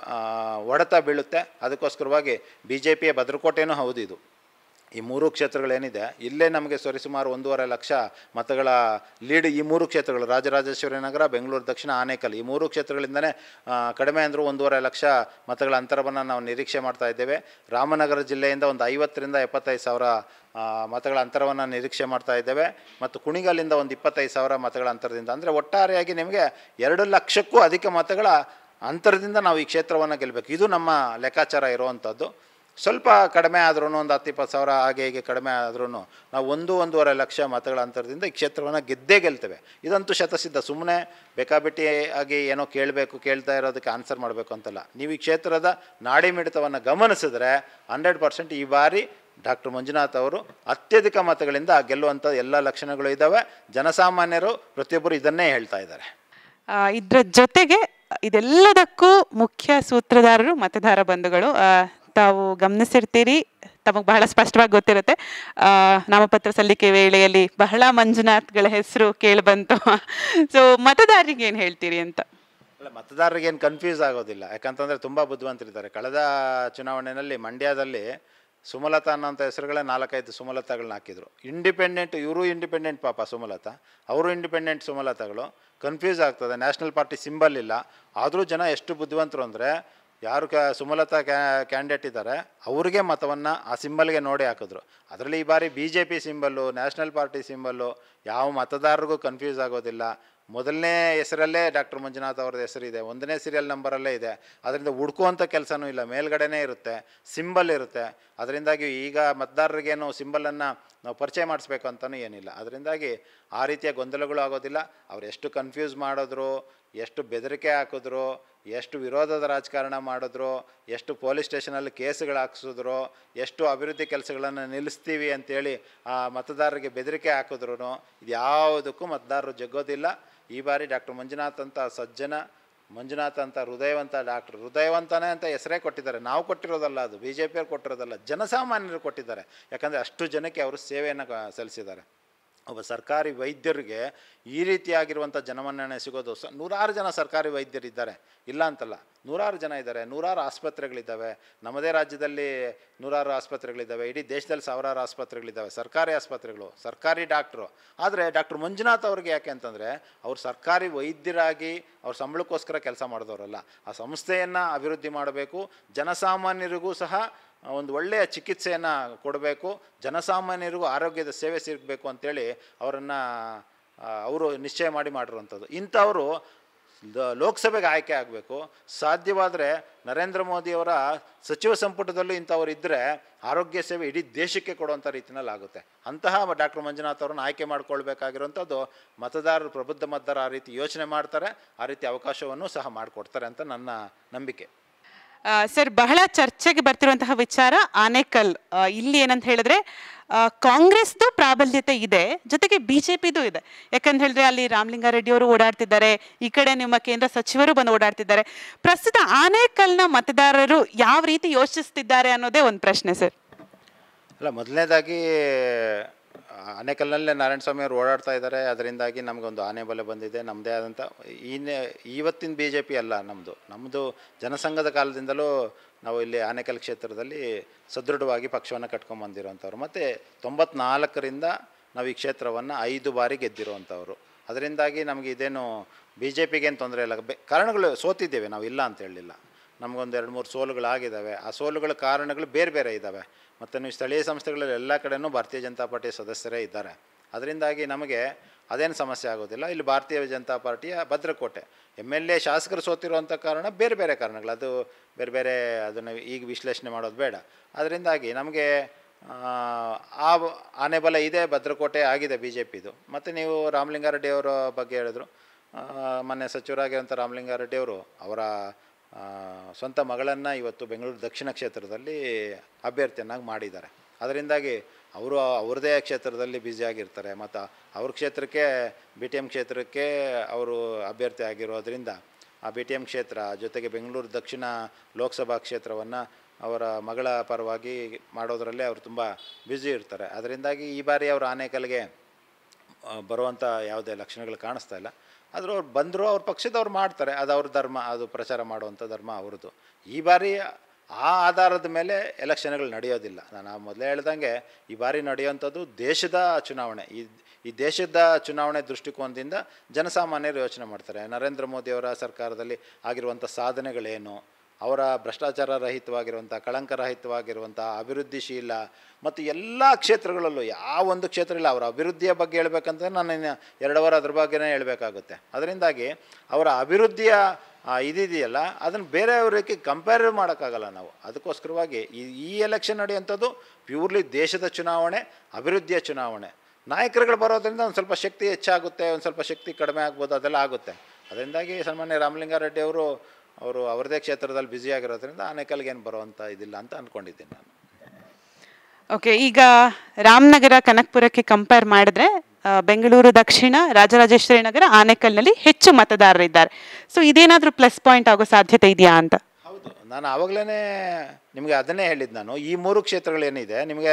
ಹೊಡೆತ ಬೀಳುತ್ತೆ. ಅದಕ್ಕೋಸ್ಕರವಾಗಿ BJPಯ ಭದ್ರಕೋಟೆಯೂ ಹೌದು ಇದು. ಈ 3 ಕ್ಷೇತ್ರಗಳೇನಿದೆ, ಇಲ್ಲೇ ನಮಗೆ ಸರಿಸುಮಾರು 1.5 ಲಕ್ಷ ಮತಗಳ ಲೀಡ್ ಈ 3 ಕ್ಷೇತ್ರಗಳು, ರಾಜರಾಜೇಶ್ವರಿ ನಗರ, ಬೆಂಗಳೂರು ದಕ್ಷಿಣ, ಆನೇಕಲ್, ಈ 3 ಕ್ಷೇತ್ರಗಳಿಂದನೇ ಕಡಿಮೆ ಅಂದರೂ 1.5 ಲಕ್ಷ ಮತಗಳ ಅಂತರವನ್ನು ನಾವು ನಿರೀಕ್ಷೆ ಮಾಡ್ತಾ ಇದ್ದೇವೆ. ರಾಮನಗರ ಜಿಲ್ಲೆಯಿಂದ ಒಂದು 50,000 ರಿಂದ 75,000 ಮತಗಳ ಅಂತರವನ್ನು ನಿರೀಕ್ಷೆ ಮಾಡ್ತಾ ಇದ್ದೇವೆ. ಮತ್ತು ಕುಣಿಗಲ್ಲಿಂದ ಒಂದು 25,000 ಮತಗಳ ಅಂತರದಿಂದ, ಅಂದರೆ ಒಟ್ಟಾರೆಯಾಗಿ ನಿಮಗೆ 2 ಲಕ್ಷಕ್ಕೂ ಅಧಿಕ ಮತಗಳ ಅಂತರದಿಂದ ನಾವು ಈ ಕ್ಷೇತ್ರವನ್ನು ಗೆಲ್ಲಬೇಕು. ಇದು ನಮ್ಮ ಲೆಕ್ಕಾಚಾರ ಇರುವಂಥದ್ದು. ಸ್ವಲ್ಪ ಕಡಿಮೆ ಆದ್ರೂ, ಒಂದು 10-20,000 ಹಾಗೆ ಹೀಗೆ ಕಡಿಮೆ ಆದ್ರೂ ನಾವು 1-1.5 ಲಕ್ಷ ಮತಗಳ ಅಂತರದಿಂದ ಈ ಕ್ಷೇತ್ರವನ್ನು ಗೆಲ್ತೇವೆ. ಇದಂತೂ ಶತಸಿದ್ಧ. ಸುಮ್ಮನೆ ಬೇಕಾಬಿಟ್ಟಿ ಆಗಿ ಏನೋ ಕೇಳ್ತಾ ಇರೋದಕ್ಕೆ ಆನ್ಸರ್ ಮಾಡಬೇಕು ಅಂತಲ್ಲ. ನೀವು ಈ ಕ್ಷೇತ್ರದ ನಾಡಿ ಮಿಡಿತವನ್ನು ಗಮನಿಸಿದ್ರೆ 100% ಈ ಬಾರಿ ಡಾಕ್ಟರ್ ಮಂಜುನಾಥ್ ಅವರು ಅತ್ಯಧಿಕ ಮತಗಳಿಂದ ಗೆಲ್ಲುವಂಥ ಎಲ್ಲ ಲಕ್ಷಣಗಳು ಇದ್ದಾವೆ. ಜನಸಾಮಾನ್ಯರು ಪ್ರತಿಯೊಬ್ಬರು ಇದನ್ನೇ ಹೇಳ್ತಾ ಇದ್ದಾರೆ. ಇದರ ಜೊತೆಗೆ ಇದೆಲ್ಲದಕ್ಕೂ ಮುಖ್ಯ ಸೂತ್ರಧಾರರು ಮತದಾರ ಬಂಧುಗಳು. ತಾವು ಗಮನಿಸಿರ್ತೀರಿ, ತಮಗೆ ಬಹಳ ಸ್ಪಷ್ಟವಾಗಿ ಗೊತ್ತಿರುತ್ತೆ. ನಾಮಪತ್ರ ಸಲ್ಲಿಕೆ ವೇಳೆಯಲ್ಲಿ ಬಹಳ ಮಂಜುನಾಥ್ಗಳ ಹೆಸರು ಕೇಳಿಬಂತು. ಸೊ ಮತದಾರರಿಗೆ ಏನು ಹೇಳ್ತೀರಿ ಅಂತ? ಅಲ್ಲ, ಮತದಾರರಿಗೆ ಏನು ಕನ್ಫ್ಯೂಸ್ ಆಗೋದಿಲ್ಲ. ಯಾಕಂತಂದರೆ ತುಂಬ ಬುದ್ಧಿವಂತರಿದ್ದಾರೆ. ಕಳೆದ ಚುನಾವಣೆಯಲ್ಲಿ ಮಂಡ್ಯದಲ್ಲಿ ಸುಮಲತಾ ಅನ್ನೋಂಥ ಹೆಸರುಗಳೇ 4-5 ಸುಮಲತಾಗಳನ್ನ ಹಾಕಿದರು. ಇವರು ಇಂಡಿಪೆಂಡೆಂಟ್ ಪಾಪ ಸುಮಲತಾ, ಅವರು ಇಂಡಿಪೆಂಡೆಂಟ್ ಸುಮಲತಾಗಳು. ಕನ್ಫ್ಯೂಸ್ ಆಗ್ತದೆ. ನ್ಯಾಷನಲ್ ಪಾರ್ಟಿ ಸಿಂಬಲ್ ಇಲ್ಲ. ಆದರೂ ಜನ ಎಷ್ಟು ಬುದ್ಧಿವಂತರು ಅಂದರೆ, ಯಾರು ಸುಮಲತಾ ಕ್ಯಾಂಡಿಡೇಟ್ ಇದ್ದಾರೆ ಅವ್ರಿಗೆ ಮತವನ್ನು ಆ ಸಿಂಬಲ್ಗೆ ನೋಡಿ ಹಾಕಿದ್ರು. ಅದರಲ್ಲಿ ಈ ಬಾರಿ BJP symbol, national party symbol ಯಾವ ಮತದಾರರಿಗೂ ಕನ್ಫ್ಯೂಸ್ ಆಗೋದಿಲ್ಲ. ಮೊದಲನೇ ಹೆಸರಲ್ಲೇ ಡಾಕ್ಟರ್ ಮಂಜುನಾಥ್ ಅವ್ರದ್ದು ಹೆಸರಿದೆ, 1ನೇ ಸೀರಿಯಲ್ ನಂಬರಲ್ಲೇ ಇದೆ. ಅದರಿಂದ ಹುಡ್ಕುವಂಥ ಕೆಲಸನೂ ಇಲ್ಲ, ಮೇಲ್ಗಡೆನೇ ಇರುತ್ತೆ, ಸಿಂಬಲ್ ಇರುತ್ತೆ. ಅದರಿಂದಾಗಿ ಈಗ ಮತದಾರರಿಗೇನು ಸಿಂಬಲನ್ನು ನಾವು ಪರಿಚಯ ಮಾಡಿಸ್ಬೇಕು ಅಂತಲೂ ಏನಿಲ್ಲ. ಅದರಿಂದಾಗಿ ಆ ರೀತಿಯ ಗೊಂದಲಗಳು ಆಗೋದಿಲ್ಲ. ಅವ್ರು ಎಷ್ಟು ಕನ್ಫ್ಯೂಸ್ ಮಾಡಿದ್ರು, ಎಷ್ಟು ಬೆದರಿಕೆ ಹಾಕಿದ್ರು, ಎಷ್ಟು ವಿರೋಧದ ರಾಜಕಾರಣ ಮಾಡಿದ್ರು, ಎಷ್ಟು ಪೊಲೀಸ್ ಸ್ಟೇಷನಲ್ಲಿ ಕೇಸುಗಳು ಹಾಕ್ಸಿದ್ರು, ಎಷ್ಟು ಅಭಿವೃದ್ಧಿ ಕೆಲಸಗಳನ್ನು ನಿಲ್ಲಿಸ್ತೀವಿ ಅಂಥೇಳಿ ಆ ಮತದಾರರಿಗೆ ಬೆದರಿಕೆ ಹಾಕಿದ್ರು, ಇದು ಯಾವುದಕ್ಕೂ ಮತದಾರರು ಜಗ್ಗೋದಿಲ್ಲ. ಈ ಬಾರಿ ಡಾಕ್ಟರ್ ಮಂಜುನಾಥ್ ಅಂತ ಸಜ್ಜನ, ಮಂಜುನಾಥ್ ಅಂತ ಹೃದಯವಂತನೇ ಅಂತ ಹೆಸರೇ ಕೊಟ್ಟಿದ್ದಾರೆ. ನಾವು ಕೊಟ್ಟಿರೋದಲ್ಲ, ಅದು BJPಯವ್ರು ಕೊಟ್ಟಿರೋದಲ್ಲ, ಜನಸಾಮಾನ್ಯರು ಕೊಟ್ಟಿದ್ದಾರೆ. ಯಾಕಂದರೆ ಅಷ್ಟು ಜನಕ್ಕೆ ಅವರು ಸೇವೆಯನ್ನು ಸಲ್ಲಿಸಿದ್ದಾರೆ. ಒಬ್ಬ ಸರ್ಕಾರಿ ವೈದ್ಯರಿಗೆ ಈ ರೀತಿಯಾಗಿರುವಂಥ ಜನಮನ್ನಣೆ ಸಿಗೋದು ನೂರಾರು ಜನ ಸರ್ಕಾರಿ ವೈದ್ಯರಿದ್ದಾರೆ, ಇಲ್ಲ ಅಂತಲ್ಲ, ನೂರಾರು ಜನ ಇದ್ದಾರೆ, ನೂರಾರು ಆಸ್ಪತ್ರೆಗಳಿದ್ದಾವೆ. ನಮ್ಮದೇ ರಾಜ್ಯದಲ್ಲಿ ನೂರಾರು ಆಸ್ಪತ್ರೆಗಳಿದ್ದಾವೆ, ಇಡೀ ದೇಶದಲ್ಲಿ ಸಾವಿರಾರು ಆಸ್ಪತ್ರೆಗಳಿದ್ದಾವೆ, ಸರ್ಕಾರಿ ಆಸ್ಪತ್ರೆಗಳು, ಸರ್ಕಾರಿ ಡಾಕ್ಟ್ರು. ಆದರೆ ಡಾಕ್ಟರ್ ಮಂಜುನಾಥ್ ಅವ್ರಿಗೆ ಯಾಕೆ ಅಂತಂದರೆ ಅವ್ರು ಸರ್ಕಾರಿ ವೈದ್ಯರಾಗಿ ಅವ್ರ ಸಂಬಳಕ್ಕೋಸ್ಕರ ಕೆಲಸ ಮಾಡಿದವರಲ್ಲ. ಆ ಸಂಸ್ಥೆಯನ್ನು ಅಭಿವೃದ್ಧಿ ಮಾಡಬೇಕು, ಜನಸಾಮಾನ್ಯರಿಗೂ ಸಹ ಒಂದು ಒಳ್ಳೆಯ ಚಿಕಿತ್ಸೆಯನ್ನು ಕೊಡಬೇಕು, ಜನಸಾಮಾನ್ಯರಿಗೂ ಆರೋಗ್ಯದ ಸೇವೆ ಸಿಗಬೇಕು ಅಂಥೇಳಿ ಅವರು ನಿಶ್ಚಯ ಮಾಡಿರುವಂಥದ್ದು. ಇಂಥವರು ಲೋಕಸಭೆಗೆ ಆಯ್ಕೆ ಆಗಬೇಕು. ಸಾಧ್ಯವಾದರೆ ನರೇಂದ್ರ ಮೋದಿಯವರ ಸಚಿವ ಸಂಪುಟದಲ್ಲೂ ಇಂಥವ್ರು ಇದ್ದರೆ ಆರೋಗ್ಯ ಸೇವೆ ಇಡೀ ದೇಶಕ್ಕೆ ಕೊಡುವಂಥ ರೀತಿಯಲ್ಲಿ ಆಗುತ್ತೆ. ಅಂತಹ ಡಾಕ್ಟರ್ ಮಂಜುನಾಥ್ ಅವರನ್ನು ಆಯ್ಕೆ ಮಾಡ್ಕೊಳ್ಬೇಕಾಗಿರುವಂಥದ್ದು ಮತದಾರರು, ಪ್ರಬುದ್ಧ ಮತದಾರರು ಆ ರೀತಿ ಯೋಚನೆ ಮಾಡ್ತಾರೆ, ಆ ರೀತಿ ಅವಕಾಶವನ್ನು ಸಹ ಮಾಡಿಕೊಡ್ತಾರೆ ಅಂತ ನನ್ನ ನಂಬಿಕೆ. ಸರ್, ಬಹಳ ಚರ್ಚೆಗೆ ಬರ್ತಿರುವಂತಹ ವಿಚಾರ ಆನೇಕಲ್. ಇಲ್ಲಿ ಏನಂತ ಹೇಳಿದ್ರೆ ಕಾಂಗ್ರೆಸ್ದು ಪ್ರಾಬಲ್ಯತೆ ಇದೆ, ಜೊತೆಗೆ ಬಿಜೆಪಿದು ಇದೆ. ಯಾಕಂತ ಹೇಳಿದ್ರೆ ಅಲ್ಲಿ ರಾಮಲಿಂಗಾರೆಡ್ಡಿ ಅವರು ಓಡಾಡ್ತಿದ್ದಾರೆ, ಈ ಕಡೆ ನಿಮ್ಮ ಕೇಂದ್ರ ಸಚಿವರು ಬಂದು ಓಡಾಡ್ತಿದ್ದಾರೆ. ಪ್ರಸ್ತುತ ಆನೇಕಲ್ನ ಮತದಾರರು ಯಾವ ರೀತಿ ಯೋಚಿಸ್ತಿದ್ದಾರೆ ಅನ್ನೋದೇ ಒಂದು ಪ್ರಶ್ನೆ ಸರ್. ಅಲ್ಲ, ಮೊದಲನೇದಾಗಿ ಆನೇಕಲ್ನಲ್ಲೇ ನಾರಾಯಣ ಸ್ವಾಮಿ ಅವರು ಓಡಾಡ್ತಾ ಇದ್ದಾರೆ, ಅದರಿಂದಾಗಿ ನಮಗೊಂದು ಆನೆ ಬಲ ಬಂದಿದೆ. ನಮ್ಮದೇ ಆದಂಥ ಇವತ್ತಿನ ಬಿ ಜೆ ಪಿ ಅಲ್ಲ, ನಮ್ಮದು ಜನಸಂಘದ ಕಾಲದಿಂದಲೂ ನಾವು ಇಲ್ಲಿ ಆನೇಕಲ್ ಕ್ಷೇತ್ರದಲ್ಲಿ ಸದೃಢವಾಗಿ ಪಕ್ಷವನ್ನು ಕಟ್ಕೊಂಡ್ಬಂದಿರೋವಂಥವ್ರು. ಮತ್ತು 94ರಿಂದ ನಾವು ಈ ಕ್ಷೇತ್ರವನ್ನು 5 ಬಾರಿ ಗೆದ್ದಿರುವಂಥವ್ರು. ಅದರಿಂದಾಗಿ ನಮಗೆ ಇದೇನು ಬಿ ಜೆ ಪಿಗೇನು ತೊಂದರೆ ಇಲ್ಲ. ಕಾರಣಗಳು ಸೋತಿದ್ದೇವೆ, ನಾವು ಇಲ್ಲ ಅಂತ ಹೇಳಲಿಲ್ಲ. ನಮಗೊಂದು 2-3 ಸೋಲುಗಳಾಗಿದ್ದಾವೆ. ಆ ಸೋಲುಗಳ ಕಾರಣಗಳು ಬೇರೆ ಬೇರೆ ಇದ್ದಾವೆ. ಮತ್ತು ನೀವು ಸ್ಥಳೀಯ ಸಂಸ್ಥೆಗಳಲ್ಲಿ ಎಲ್ಲ ಕಡೆಯೂ ಭಾರತೀಯ ಜನತಾ ಪಾರ್ಟಿಯ ಸದಸ್ಯರೇ ಇದ್ದಾರೆ. ಅದರಿಂದಾಗಿ ನಮಗೆ ಅದೇನು ಸಮಸ್ಯೆ ಆಗೋದಿಲ್ಲ. ಇಲ್ಲಿ ಭಾರತೀಯ ಜನತಾ ಪಾರ್ಟಿಯ ಭದ್ರಕೋಟೆ, MLA ಶಾಸಕರು ಸೋತಿರುವಂಥ ಕಾರಣ ಬೇರೆ ಬೇರೆ ಕಾರಣಗಳು, ಅದು ಬೇರೆ ಬೇರೆ, ಅದನ್ನು ಈಗ ವಿಶ್ಲೇಷಣೆ ಮಾಡೋದು ಬೇಡ. ಅದರಿಂದಾಗಿ ನಮಗೆ ಆ ಆನೆಬಲ ಇದೆ, ಭದ್ರಕೋಟೆ ಆಗಿದೆ ಬಿ ಜೆ ಪಿದು. ಮತ್ತು ನೀವು ರಾಮಲಿಂಗಾರೆಡ್ಡಿ ಅವರ ಬಗ್ಗೆ ಹೇಳಿದ್ರು. ಮೊನ್ನೆ ಸಚಿವರಾಗಿರೋಂಥ ರಾಮಲಿಂಗಾರೆಡ್ಡಿ ಅವರು ಅವರ ಸ್ವಂತ ಮಗಳನ್ನು ಇವತ್ತು ಬೆಂಗಳೂರು ದಕ್ಷಿಣ ಕ್ಷೇತ್ರದಲ್ಲಿ ಅಭ್ಯರ್ಥಿಯನ್ನಾಗಿ ಮಾಡಿದ್ದಾರೆ. ಅದರಿಂದಾಗಿ ಅವರು ಅವ್ರದ್ದೇ ಕ್ಷೇತ್ರದಲ್ಲಿ ಬ್ಯುಸಿಯಾಗಿರ್ತಾರೆ. ಮತ್ತು ಅವ್ರ ಕ್ಷೇತ್ರಕ್ಕೆ BTM ಕ್ಷೇತ್ರಕ್ಕೆ ಅವರು ಅಭ್ಯರ್ಥಿ ಆಗಿರೋದ್ರಿಂದ ಆ BTM ಕ್ಷೇತ್ರ ಜೊತೆಗೆ ಬೆಂಗಳೂರು ದಕ್ಷಿಣ ಲೋಕಸಭಾ ಕ್ಷೇತ್ರವನ್ನು ಅವರ ಮಗಳ ಪರವಾಗಿ ಮಾಡೋದರಲ್ಲೇ ಅವರು ತುಂಬ ಬ್ಯುಸಿ ಇರ್ತಾರೆ. ಅದರಿಂದಾಗಿ ಈ ಬಾರಿ ಅವರು ಆನೇಕಲ್ಗೆ ಬರುವಂಥ ಯಾವುದೇ ಲಕ್ಷಣಗಳು ಕಾಣಿಸ್ತಾ ಇಲ್ಲ. ಆದರೂ ಅವ್ರು ಬಂದರೂ ಅವ್ರ ಪಕ್ಷದವ್ರು ಮಾಡ್ತಾರೆ, ಅದು ಅವ್ರ ಧರ್ಮ, ಅದು ಪ್ರಚಾರ ಮಾಡುವಂಥ ಧರ್ಮ ಅವ್ರದ್ದು. ಈ ಬಾರಿ ಆ ಆಧಾರದ ಮೇಲೆ ಎಲೆಕ್ಷನ್ಗಳು ನಡೆಯೋದಿಲ್ಲ. ನಾನು ಮೊದಲೇ ಹೇಳ್ದಂಗೆ ಈ ಬಾರಿ ನಡೆಯುವಂಥದ್ದು ದೇಶದ ಚುನಾವಣೆ. ಈ ದೇಶದ ಚುನಾವಣೆ ದೃಷ್ಟಿಕೋನದಿಂದ ಜನಸಾಮಾನ್ಯರು ಯೋಚನೆ ಮಾಡ್ತಾರೆ. ನರೇಂದ್ರ ಮೋದಿಯವರ ಸರ್ಕಾರದಲ್ಲಿ ಆಗಿರುವಂಥ ಸಾಧನೆಗಳೇನು, ಅವರ ಭ್ರಷ್ಟಾಚಾರ ರಹಿತವಾಗಿರುವಂಥ, ಕಳಂಕರಹಿತವಾಗಿರುವಂಥ, ಅಭಿವೃದ್ಧಿಶೀಲ ಮತ್ತು ಎಲ್ಲ ಕ್ಷೇತ್ರಗಳಲ್ಲೂ ಯಾವೊಂದು ಕ್ಷೇತ್ರ ಇಲ್ಲ. ಅವರ ಅಭಿವೃದ್ಧಿಯ ಬಗ್ಗೆ ಹೇಳ್ಬೇಕಂತಂದ್ರೆ ನಾನು 2 ವಾರ ಅದ್ರ ಬಗ್ಗೆನೇ ಹೇಳಬೇಕಾಗುತ್ತೆ. ಅದರಿಂದಾಗಿ ಅವರ ಅಭಿವೃದ್ಧಿಯ ಇದಿದೆಯಲ್ಲ, ಅದನ್ನು ಬೇರೆಯವರಿಗೆ ಕಂಪೇರ್ ಮಾಡೋಕ್ಕಾಗಲ್ಲ ನಾವು. ಅದಕ್ಕೋಸ್ಕರವಾಗಿ ಈ ಎಲೆಕ್ಷನ್ ನಡೆಯುವಂಥದ್ದು ಪ್ಯೂರ್ಲಿ ದೇಶದ ಚುನಾವಣೆ, ಅಭಿವೃದ್ಧಿಯ ಚುನಾವಣೆ. ನಾಯಕರುಗಳು ಬರೋದ್ರಿಂದ ಒಂದು ಸ್ವಲ್ಪ ಶಕ್ತಿ ಹೆಚ್ಚಾಗುತ್ತೆ, ಒಂದು ಸ್ವಲ್ಪ ಶಕ್ತಿ ಕಡಿಮೆ ಆಗ್ಬೋದು, ಅದೆಲ್ಲ ಆಗುತ್ತೆ. ಅದರಿಂದಾಗಿ ಸನ್ಮಾನ್ಯ ರಾಮಲಿಂಗಾರೆಡ್ಡಿ ಅವರು ಅವ್ರದ್ದೇ ಕ್ಷೇತ್ರದಲ್ಲಿ ಬ್ಯುಸಿಯಾಗಿರೋದ್ರಿಂದ ಆನೇಕಲ್ಗೆ ಏನು ಬರುವಂಥ ಇದಿಲ್ಲ ಅಂತ ಅಂದ್ಕೊಂಡಿದ್ದೀನಿ ನಾನು. ಓಕೆ, ಈಗ ರಾಮನಗರ, ಕನಕಪುರಕ್ಕೆ ಕಂಪೇರ್ ಮಾಡಿದ್ರೆ ಬೆಂಗಳೂರು ದಕ್ಷಿಣ, ರಾಜರಾಜೇಶ್ವರಿ ನಗರ, ಆನೇಕಲ್ನಲ್ಲಿ ಹೆಚ್ಚು ಮತದಾರರಿದ್ದಾರೆ. ಸೊ ಇದೇನಾದರೂ ಪ್ಲಸ್ ಪಾಯಿಂಟ್ ಆಗೋ ಸಾಧ್ಯತೆ ಇದೆಯಾ ಅಂತ? ಹೌದು, ನಾನು ಆವಾಗಲೇ ನಿಮಗೆ ಅದನ್ನೇ ಹೇಳಿದ್ದು. ನಾನು ಈ 3 ಕ್ಷೇತ್ರಗಳೇನಿದೆ, ನಿಮಗೆ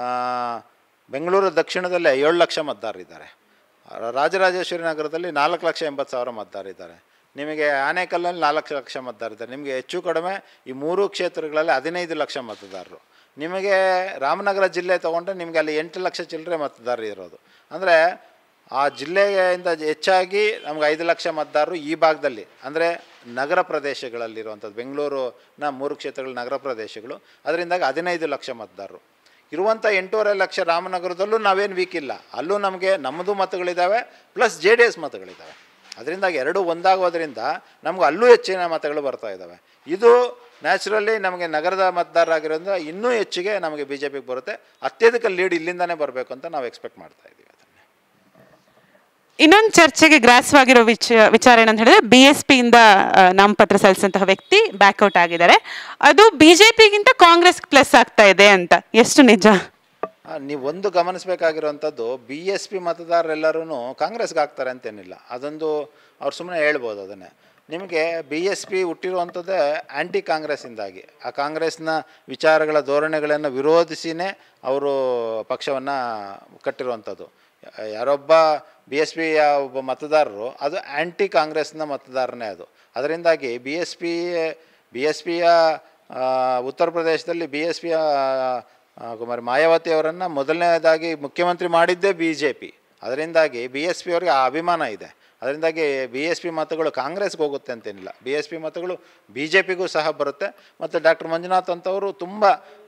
ಬೆಂಗಳೂರು ದಕ್ಷಿಣದಲ್ಲೇ 7 ಲಕ್ಷ ಮತದಾರರಿದ್ದಾರೆ, ರಾಜರಾಜೇಶ್ವರಿ ನಗರದಲ್ಲಿ 4,80,000 ಮತದಾರರಿದ್ದಾರೆ, ನಿಮಗೆ ಆನೇಕಲ್ನಲ್ಲಿ 4 ಲಕ್ಷ ಮತದಾರರಿದ್ದಾರೆ. ನಿಮಗೆ ಹೆಚ್ಚು ಕಡಿಮೆ ಈ 3 ಕ್ಷೇತ್ರಗಳಲ್ಲಿ 15 ಲಕ್ಷ ಮತದಾರರು. ನಿಮಗೆ ರಾಮನಗರ ಜಿಲ್ಲೆ ತೊಗೊಂಡ್ರೆ ನಿಮಗೆ ಅಲ್ಲಿ 8 ಲಕ್ಷ ಚಿಲ್ಲರೆ ಮತದಾರರು ಇರೋದು. ಅಂದರೆ ಆ ಜಿಲ್ಲೆಯಿಂದ ಹೆಚ್ಚಾಗಿ ನಮ್ಗೆ 5 ಲಕ್ಷ ಮತದಾರರು ಈ ಭಾಗದಲ್ಲಿ, ಅಂದರೆ ನಗರ ಪ್ರದೇಶಗಳಲ್ಲಿರುವಂಥದ್ದು. ಬೆಂಗಳೂರಿನ 3 ಕ್ಷೇತ್ರಗಳು ನಗರ ಪ್ರದೇಶಗಳು, ಅದರಿಂದಾಗಿ 15 ಲಕ್ಷ ಮತದಾರರು ಇರುವಂಥ 8.5 ಲಕ್ಷ ರಾಮನಗರದಲ್ಲೂ ನಾವೇನು ವೀಕ್ ಇಲ್ಲ. ಅಲ್ಲೂ ನಮಗೆ ನಮ್ಮದು ಮತಗಳಿದ್ದಾವೆ, ಪ್ಲಸ್ JDS ಮತಗಳಿದ್ದಾವೆ. ಅದರಿಂದಾಗಿ 2 ಒಂದಾಗೋದ್ರಿಂದ ನಮ್ಗೆ ಅಲ್ಲೂ ಹೆಚ್ಚಿನ ಮತಗಳು ಬರ್ತಾ ಇದ್ದಾವೆ. ಇದು ನ್ಯಾಚುರಲಿ ನಮಗೆ ನಗರದ ಮತದಾರರಾಗಿರೋದ್ರಿಂದ ಇನ್ನೂ ಹೆಚ್ಚಿಗೆ ನಮಗೆ BJPಗೆ ಬರುತ್ತೆ. ಅತ್ಯಧಿಕ ಲೀಡ್ ಇಲ್ಲಿಂದನೇ ಬರಬೇಕು ಅಂತ ನಾವು ಎಕ್ಸ್ಪೆಕ್ಟ್ ಮಾಡ್ತಾ ಇದ್ದೀವಿ. ಅದನ್ನೇ ಇನ್ನೊಂದು ಚರ್ಚೆಗೆ ಗ್ರಾಸವಾಗಿರೋ ವಿಚಾರ ಏನಂತ ಹೇಳಿದ್ರೆ, BSPಯಿಂದ ನಾಮಪತ್ರ ಸಲ್ಲಿಸಿದಂತಹ ವ್ಯಕ್ತಿ ಬ್ಯಾಕ್ಔಟ್ ಆಗಿದ್ದಾರೆ. ಅದು BJPಗಿಂತ ಕಾಂಗ್ರೆಸ್ ಪ್ಲಸ್ ಆಗ್ತಾ ಇದೆ ಅಂತ, ಎಷ್ಟು ನಿಜ? ನೀವು ಒಂದು ಗಮನಿಸಬೇಕಾಗಿರುವಂಥದ್ದು, BSP ಮತದಾರರೆಲ್ಲರೂ ಕಾಂಗ್ರೆಸ್ಗೆ ಆಗ್ತಾರೆ ಅಂತೇನಿಲ್ಲ. ಅದೊಂದು ಅವ್ರು ಸುಮ್ಮನೆ ಹೇಳ್ಬೋದು. ಅದನ್ನೇ ನಿಮಗೆ BSP ಹುಟ್ಟಿರುವಂಥದ್ದೇ ಆ್ಯಂಟಿ ಕಾಂಗ್ರೆಸ್ಸಿಂದಾಗಿ, ಆ ಕಾಂಗ್ರೆಸ್ನ ವಿಚಾರಗಳ ಧೋರಣೆಗಳನ್ನು ವಿರೋಧಿಸಿಯೇ ಅವರು ಪಕ್ಷವನ್ನು ಕಟ್ಟಿರುವಂಥದ್ದು. ಯಾರೊಬ್ಬ BSPಯ ಒಬ್ಬ ಮತದಾರರು ಅದು ಆ್ಯಂಟಿ ಕಾಂಗ್ರೆಸ್ನ ಮತದಾರನೇ ಅದು. ಅದರಿಂದಾಗಿ BSPಯ ಉತ್ತರ ಪ್ರದೇಶದಲ್ಲಿ BSPಯ ಕುಮಾರಿ ಮಾಯಾವತಿ ಅವರನ್ನು ಮೊದಲನೇದಾಗಿ ಮುಖ್ಯಮಂತ್ರಿ ಮಾಡಿದ್ದೇ BJP. ಅದರಿಂದಾಗಿ BSP ಅವರಿಗೆ ಆ ಅಭಿಮಾನ ಇದೆ. ಅದರಿಂದಾಗಿ BSP ಮತಗಳು ಕಾಂಗ್ರೆಸ್ಗೆ ಹೋಗುತ್ತೆ ಅಂತೇನಿಲ್ಲ, BSP ಮತಗಳು BJPಗೂ ಸಹ ಬರುತ್ತೆ. ಮತ್ತು ಡಾಕ್ಟರ್ ಮಂಜುನಾಥ್ ಅಂತವರು ತುಂಬ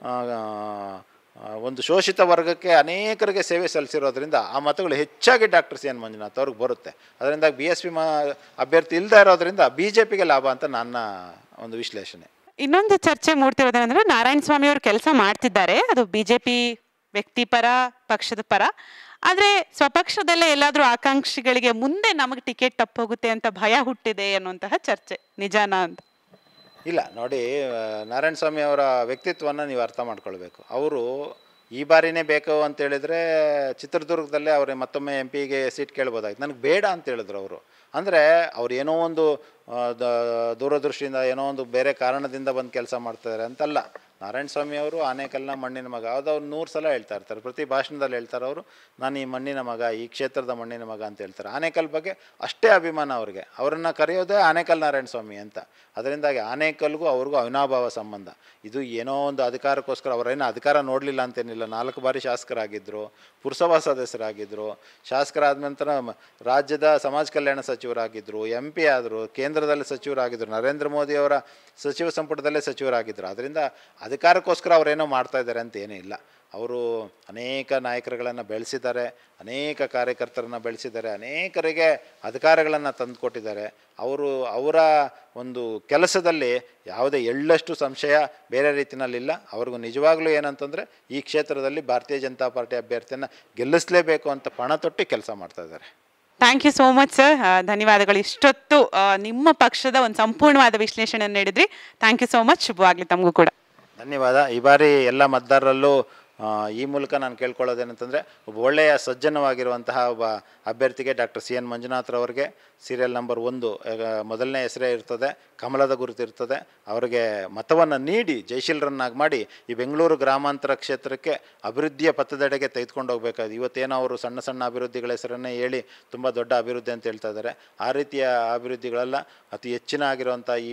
ಒಂದು ಶೋಷಿತ ವರ್ಗಕ್ಕೆ ಅನೇಕರಿಗೆ ಸೇವೆ ಸಲ್ಲಿಸಿರೋದ್ರಿಂದ ಆ ಮತಗಳು ಹೆಚ್ಚಾಗಿ ಡಾಕ್ಟರ್ CN ಮಂಜುನಾಥ್ ಅವ್ರಿಗೆ ಬರುತ್ತೆ. ಅದರಿಂದಾಗಿ BSP ಅಭ್ಯರ್ಥಿ ಇಲ್ಲದೆ ಇರೋದ್ರಿಂದ BJPಗೆ ಲಾಭ ಅಂತ ನನ್ನ ಒಂದು ವಿಶ್ಲೇಷಣೆ. ಇನ್ನೊಂದು ಚರ್ಚೆ ಮೂಡ್ತಿರೋದೇನೆಂದರೆ, ನಾರಾಯಣ ಸ್ವಾಮಿ ಅವರು ಕೆಲಸ ಮಾಡ್ತಿದ್ದಾರೆ, ಅದು BJP ವ್ಯಕ್ತಿ ಪರ, ಪಕ್ಷದ ಪರ. ಆದರೆ ಸ್ವಪಕ್ಷದಲ್ಲೇ ಎಲ್ಲಾದರೂ ಆಕಾಂಕ್ಷಿಗಳಿಗೆ ಮುಂದೆ ನಮಗೆ ಟಿಕೆಟ್ ತಪ್ಪೋಗುತ್ತೆ ಅಂತ ಭಯ ಹುಟ್ಟಿದೆ ಅನ್ನುವಂತಹ ಚರ್ಚೆ ನಿಜಾನಾ ಅಂತ? ಇಲ್ಲ ನೋಡಿ, ನಾರಾಯಣ ಸ್ವಾಮಿ ಅವರ ವ್ಯಕ್ತಿತ್ವವನ್ನು ನೀವು ಅರ್ಥ ಮಾಡ್ಕೊಳ್ಬೇಕು. ಅವರು ಈ ಬಾರಿನೇ ಬೇಕು ಅಂತೇಳಿದರೆ ಚಿತ್ರದುರ್ಗದಲ್ಲೇ ಅವ್ರಿಗೆ ಮತ್ತೊಮ್ಮೆ MP ಗೆ ಸೀಟ್ ಕೇಳ್ಬೋದಾಗಿತ್ತು. ನನಗೆ ಬೇಡ ಅಂತ ಹೇಳಿದ್ರು ಅವರು. ಅಂದರೆ ಅವ್ರು ಏನೋ ಒಂದು ದೂರದೃಷ್ಟಿಯಿಂದ ಏನೋ ಒಂದು ಬೇರೆ ಕಾರಣದಿಂದ ಬಂದು ಕೆಲಸ ಮಾಡ್ತಾರೆ ಅಂತಲ್ಲ. ನಾರಾಯಣ ಸ್ವಾಮಿ ಅವರು ಆನೇಕಲ್ನ ಮಣ್ಣಿನ ಮಗ, ಅದು ಅವ್ರು 100 ಸಲ ಹೇಳ್ತಾ ಇರ್ತಾರೆ, ಪ್ರತಿ ಭಾಷಣದಲ್ಲಿ ಹೇಳ್ತಾರೆ ಅವರು, ನಾನು ಈ ಮಣ್ಣಿನ ಮಗ, ಈ ಕ್ಷೇತ್ರದ ಮಣ್ಣಿನ ಮಗ ಅಂತ ಹೇಳ್ತಾರೆ. ಆನೇಕಲ್ ಬಗ್ಗೆ ಅಷ್ಟೇ ಅಭಿಮಾನ ಅವ್ರಿಗೆ. ಅವರನ್ನು ಕರೆಯೋದೇ ಆನೇಕಲ್ ನಾರಾಯಣ ಸ್ವಾಮಿ ಅಂತ. ಅದರಿಂದಾಗಿ ಆನೇಕಲ್ಗೂ ಅವ್ರಿಗೂ ಅವಿನಾಭಾವ ಸಂಬಂಧ. ಇದು ಏನೋ ಒಂದು ಅಧಿಕಾರಕ್ಕೋಸ್ಕರ ಅವರೇನು ಅಧಿಕಾರ ನೋಡಲಿಲ್ಲ ಅಂತೇನಿಲ್ಲ. 4 ಬಾರಿ ಶಾಸಕರಾಗಿದ್ದರು, ಪುರಸಭಾ ಸದಸ್ಯರಾಗಿದ್ದರು, ಶಾಸಕರಾದ ನಂತರ ರಾಜ್ಯದ ಸಮಾಜ ಕಲ್ಯಾಣ ಸಚಿವರಾಗಿದ್ದರು, MP ಆದರು, ಕೇಂದ್ರದಲ್ಲಿ ಸಚಿವರಾಗಿದ್ದರು, ನರೇಂದ್ರ ಮೋದಿಯವರ ಸಚಿವ ಸಂಪುಟದಲ್ಲೇ ಸಚಿವರಾಗಿದ್ದರು. ಅದರಿಂದ ಅಧಿಕಾರಕ್ಕೋಸ್ಕರ ಅವರೇನೋ ಮಾಡ್ತಾಯಿದ್ದಾರೆ ಅಂತ ಏನೂ ಇಲ್ಲ. ಅವರು ಅನೇಕ ನಾಯಕರುಗಳನ್ನು ಬೆಳೆಸಿದ್ದಾರೆ, ಅನೇಕ ಕಾರ್ಯಕರ್ತರನ್ನು ಬೆಳೆಸಿದ್ದಾರೆ, ಅನೇಕರಿಗೆ ಅಧಿಕಾರಗಳನ್ನು ತಂದುಕೊಟ್ಟಿದ್ದಾರೆ. ಅವರ ಒಂದು ಕೆಲಸದಲ್ಲಿ ಯಾವುದೇ ಎಳ್ಳಷ್ಟು ಸಂಶಯ ಬೇರೆ ರೀತಿಯಲ್ಲಿಲ್ಲ. ಅವ್ರಿಗೂ ನಿಜವಾಗ್ಲೂ ಏನಂತಂದರೆ ಈ ಕ್ಷೇತ್ರದಲ್ಲಿ ಭಾರತೀಯ ಜನತಾ ಪಾರ್ಟಿ ಅಭ್ಯರ್ಥಿಯನ್ನು ಗೆಲ್ಲಿಸಲೇಬೇಕು ಅಂತ ಪಣ ತೊಟ್ಟು ಕೆಲಸ ಮಾಡ್ತಾ ಇದ್ದಾರೆ. Thank you so much sir, ಧನ್ಯವಾದಗಳು. ಇಷ್ಟೊತ್ತು ನಿಮ್ಮ ಪಕ್ಷದ ಒಂದು ಸಂಪೂರ್ಣವಾದ ವಿಶ್ಲೇಷಣೆಯನ್ನು ನೀಡಿದ್ರಿ. Thank you so much. ಶುಭವಾಗಲಿ ತಮಗೂ ಕೂಡ. ಧನ್ಯವಾದ. ಈ ಬಾರಿ ಎಲ್ಲ ಮತದಾರರಲ್ಲೂ ಈ ಮೂಲಕ ನಾನು ಕೇಳ್ಕೊಳ್ಳೋದೇನಂತಂದರೆ, ಒಬ್ಬ ಒಳ್ಳೆಯ ಸಜ್ಜನವಾಗಿರುವಂತಹ ಒಬ್ಬ ಅಭ್ಯರ್ಥಿಗೆ ಡಾಕ್ಟರ್ CN ಮಂಜುನಾಥ್ರವ್ರಿಗೆ ಸೀರಿಯಲ್ ನಂಬರ್ 1 ಮೊದಲನೇ ಹೆಸರೇ ಇರ್ತದೆ, ಕಮಲದ ಗುರುತು ಇರ್ತದೆ. ಅವರಿಗೆ ಮತವನ್ನು ನೀಡಿ ಜಯಶೀಲರನ್ನಾಗಿ ಮಾಡಿ ಈ ಬೆಂಗಳೂರು ಗ್ರಾಮಾಂತರ ಕ್ಷೇತ್ರಕ್ಕೆ ಅಭಿವೃದ್ಧಿಯ ಪಥದೆಡೆಗೆ ತೆಗೆದುಕೊಂಡು ಹೋಗಬೇಕಾಗಿದೆ. ಇವತ್ತೇನೋ ಅವರು ಸಣ್ಣ ಸಣ್ಣ ಅಭಿವೃದ್ಧಿಗಳ ಹೆಸರನ್ನೇ ಹೇಳಿ ತುಂಬ ದೊಡ್ಡ ಅಭಿವೃದ್ಧಿ ಅಂತ ಹೇಳ್ತಾ ಇದ್ದಾರೆ. ಆ ರೀತಿಯ ಅಭಿವೃದ್ಧಿಗಳೆಲ್ಲ ಅತಿ ಹೆಚ್ಚಿನ ಆಗಿರುವಂಥ ಈ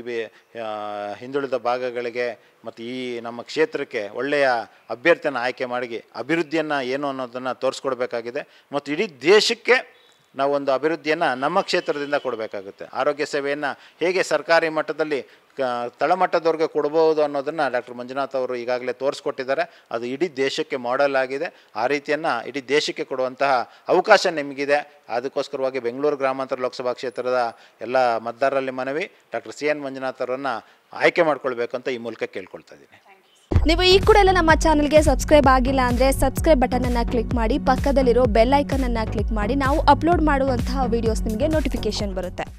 ಹಿಂದುಳಿದ ಭಾಗಗಳಿಗೆ ಮತ್ತು ಈ ನಮ್ಮ ಕ್ಷೇತ್ರಕ್ಕೆ ಒಳ್ಳೆಯ ಅಭ್ಯರ್ಥಿಯನ್ನು ಆಯ್ಕೆ ಮಾಡಿ ಅಭಿವೃದ್ಧಿಯನ್ನು ಏನು ಅನ್ನೋದನ್ನು ತೋರಿಸ್ಕೊಡ್ಬೇಕಾಗಿದೆ. ಮತ್ತು ಇಡೀ ದೇಶಕ್ಕೆ ನಾವು ಒಂದು ಅಭಿವೃದ್ಧಿಯನ್ನು ನಮ್ಮ ಕ್ಷೇತ್ರದಿಂದ ಕೊಡಬೇಕಾಗುತ್ತೆ. ಆರೋಗ್ಯ ಸೇವೆಯನ್ನು ಹೇಗೆ ಸರ್ಕಾರಿ ಮಟ್ಟದಲ್ಲಿ ತಳಮಟ್ಟದವ್ರಿಗೆ ಕೊಡ್ಬೋದು ಅನ್ನೋದನ್ನು ಡಾಕ್ಟರ್ ಮಂಜುನಾಥ್ ಅವರು ಈಗಾಗಲೇ ತೋರಿಸ್ಕೊಟ್ಟಿದ್ದಾರೆ. ಅದು ಇಡೀ ದೇಶಕ್ಕೆ ಮಾಡೆಲ್ ಆಗಿದೆ. ಆ ರೀತಿಯನ್ನು ಇಡೀ ದೇಶಕ್ಕೆ ಕೊಡುವಂತಹ ಅವಕಾಶ ನಿಮಗಿದೆ. ಅದಕ್ಕೋಸ್ಕರವಾಗಿ ಬೆಂಗಳೂರು ಗ್ರಾಮಾಂತರ ಲೋಕಸಭಾ ಕ್ಷೇತ್ರದ ಎಲ್ಲ ಮತದಾರರಲ್ಲಿ ಮನವಿ, ಡಾಕ್ಟರ್ CN ಮಂಜುನಾಥ್ ಅವರನ್ನು ಆಯ್ಕೆ ಮಾಡ್ಕೊಳ್ಬೇಕು ಅಂತ ಈ ಮೂಲಕ ಕೇಳ್ಕೊಳ್ತಾ ಇದ್ದೀನಿ. ನೀವು ಈ ಕೂಡ ಎಲ್ಲ ನಮ್ಮ ಚಾನಲ್ಗೆ ಸಬ್ಸ್ಕ್ರೈಬ್ ಆಗಿಲ್ಲ ಅಂದರೆ ಸಬ್ಸ್ಕ್ರೈಬ್ ಬಟನನ್ನು ಕ್ಲಿಕ್ ಮಾಡಿ, ಪಕ್ಕದಲ್ಲಿರೋ ಬೆಲ್ ಐಕನನ್ನು ಕ್ಲಿಕ್ ಮಾಡಿ. ನಾವು ಅಪ್ಲೋಡ್ ಮಾಡುವಂತಹ ವೀಡಿಯೋಸ್ ನಿಮಗೆ ನೋಟಿಫಿಕೇಶನ್ ಬರುತ್ತೆ.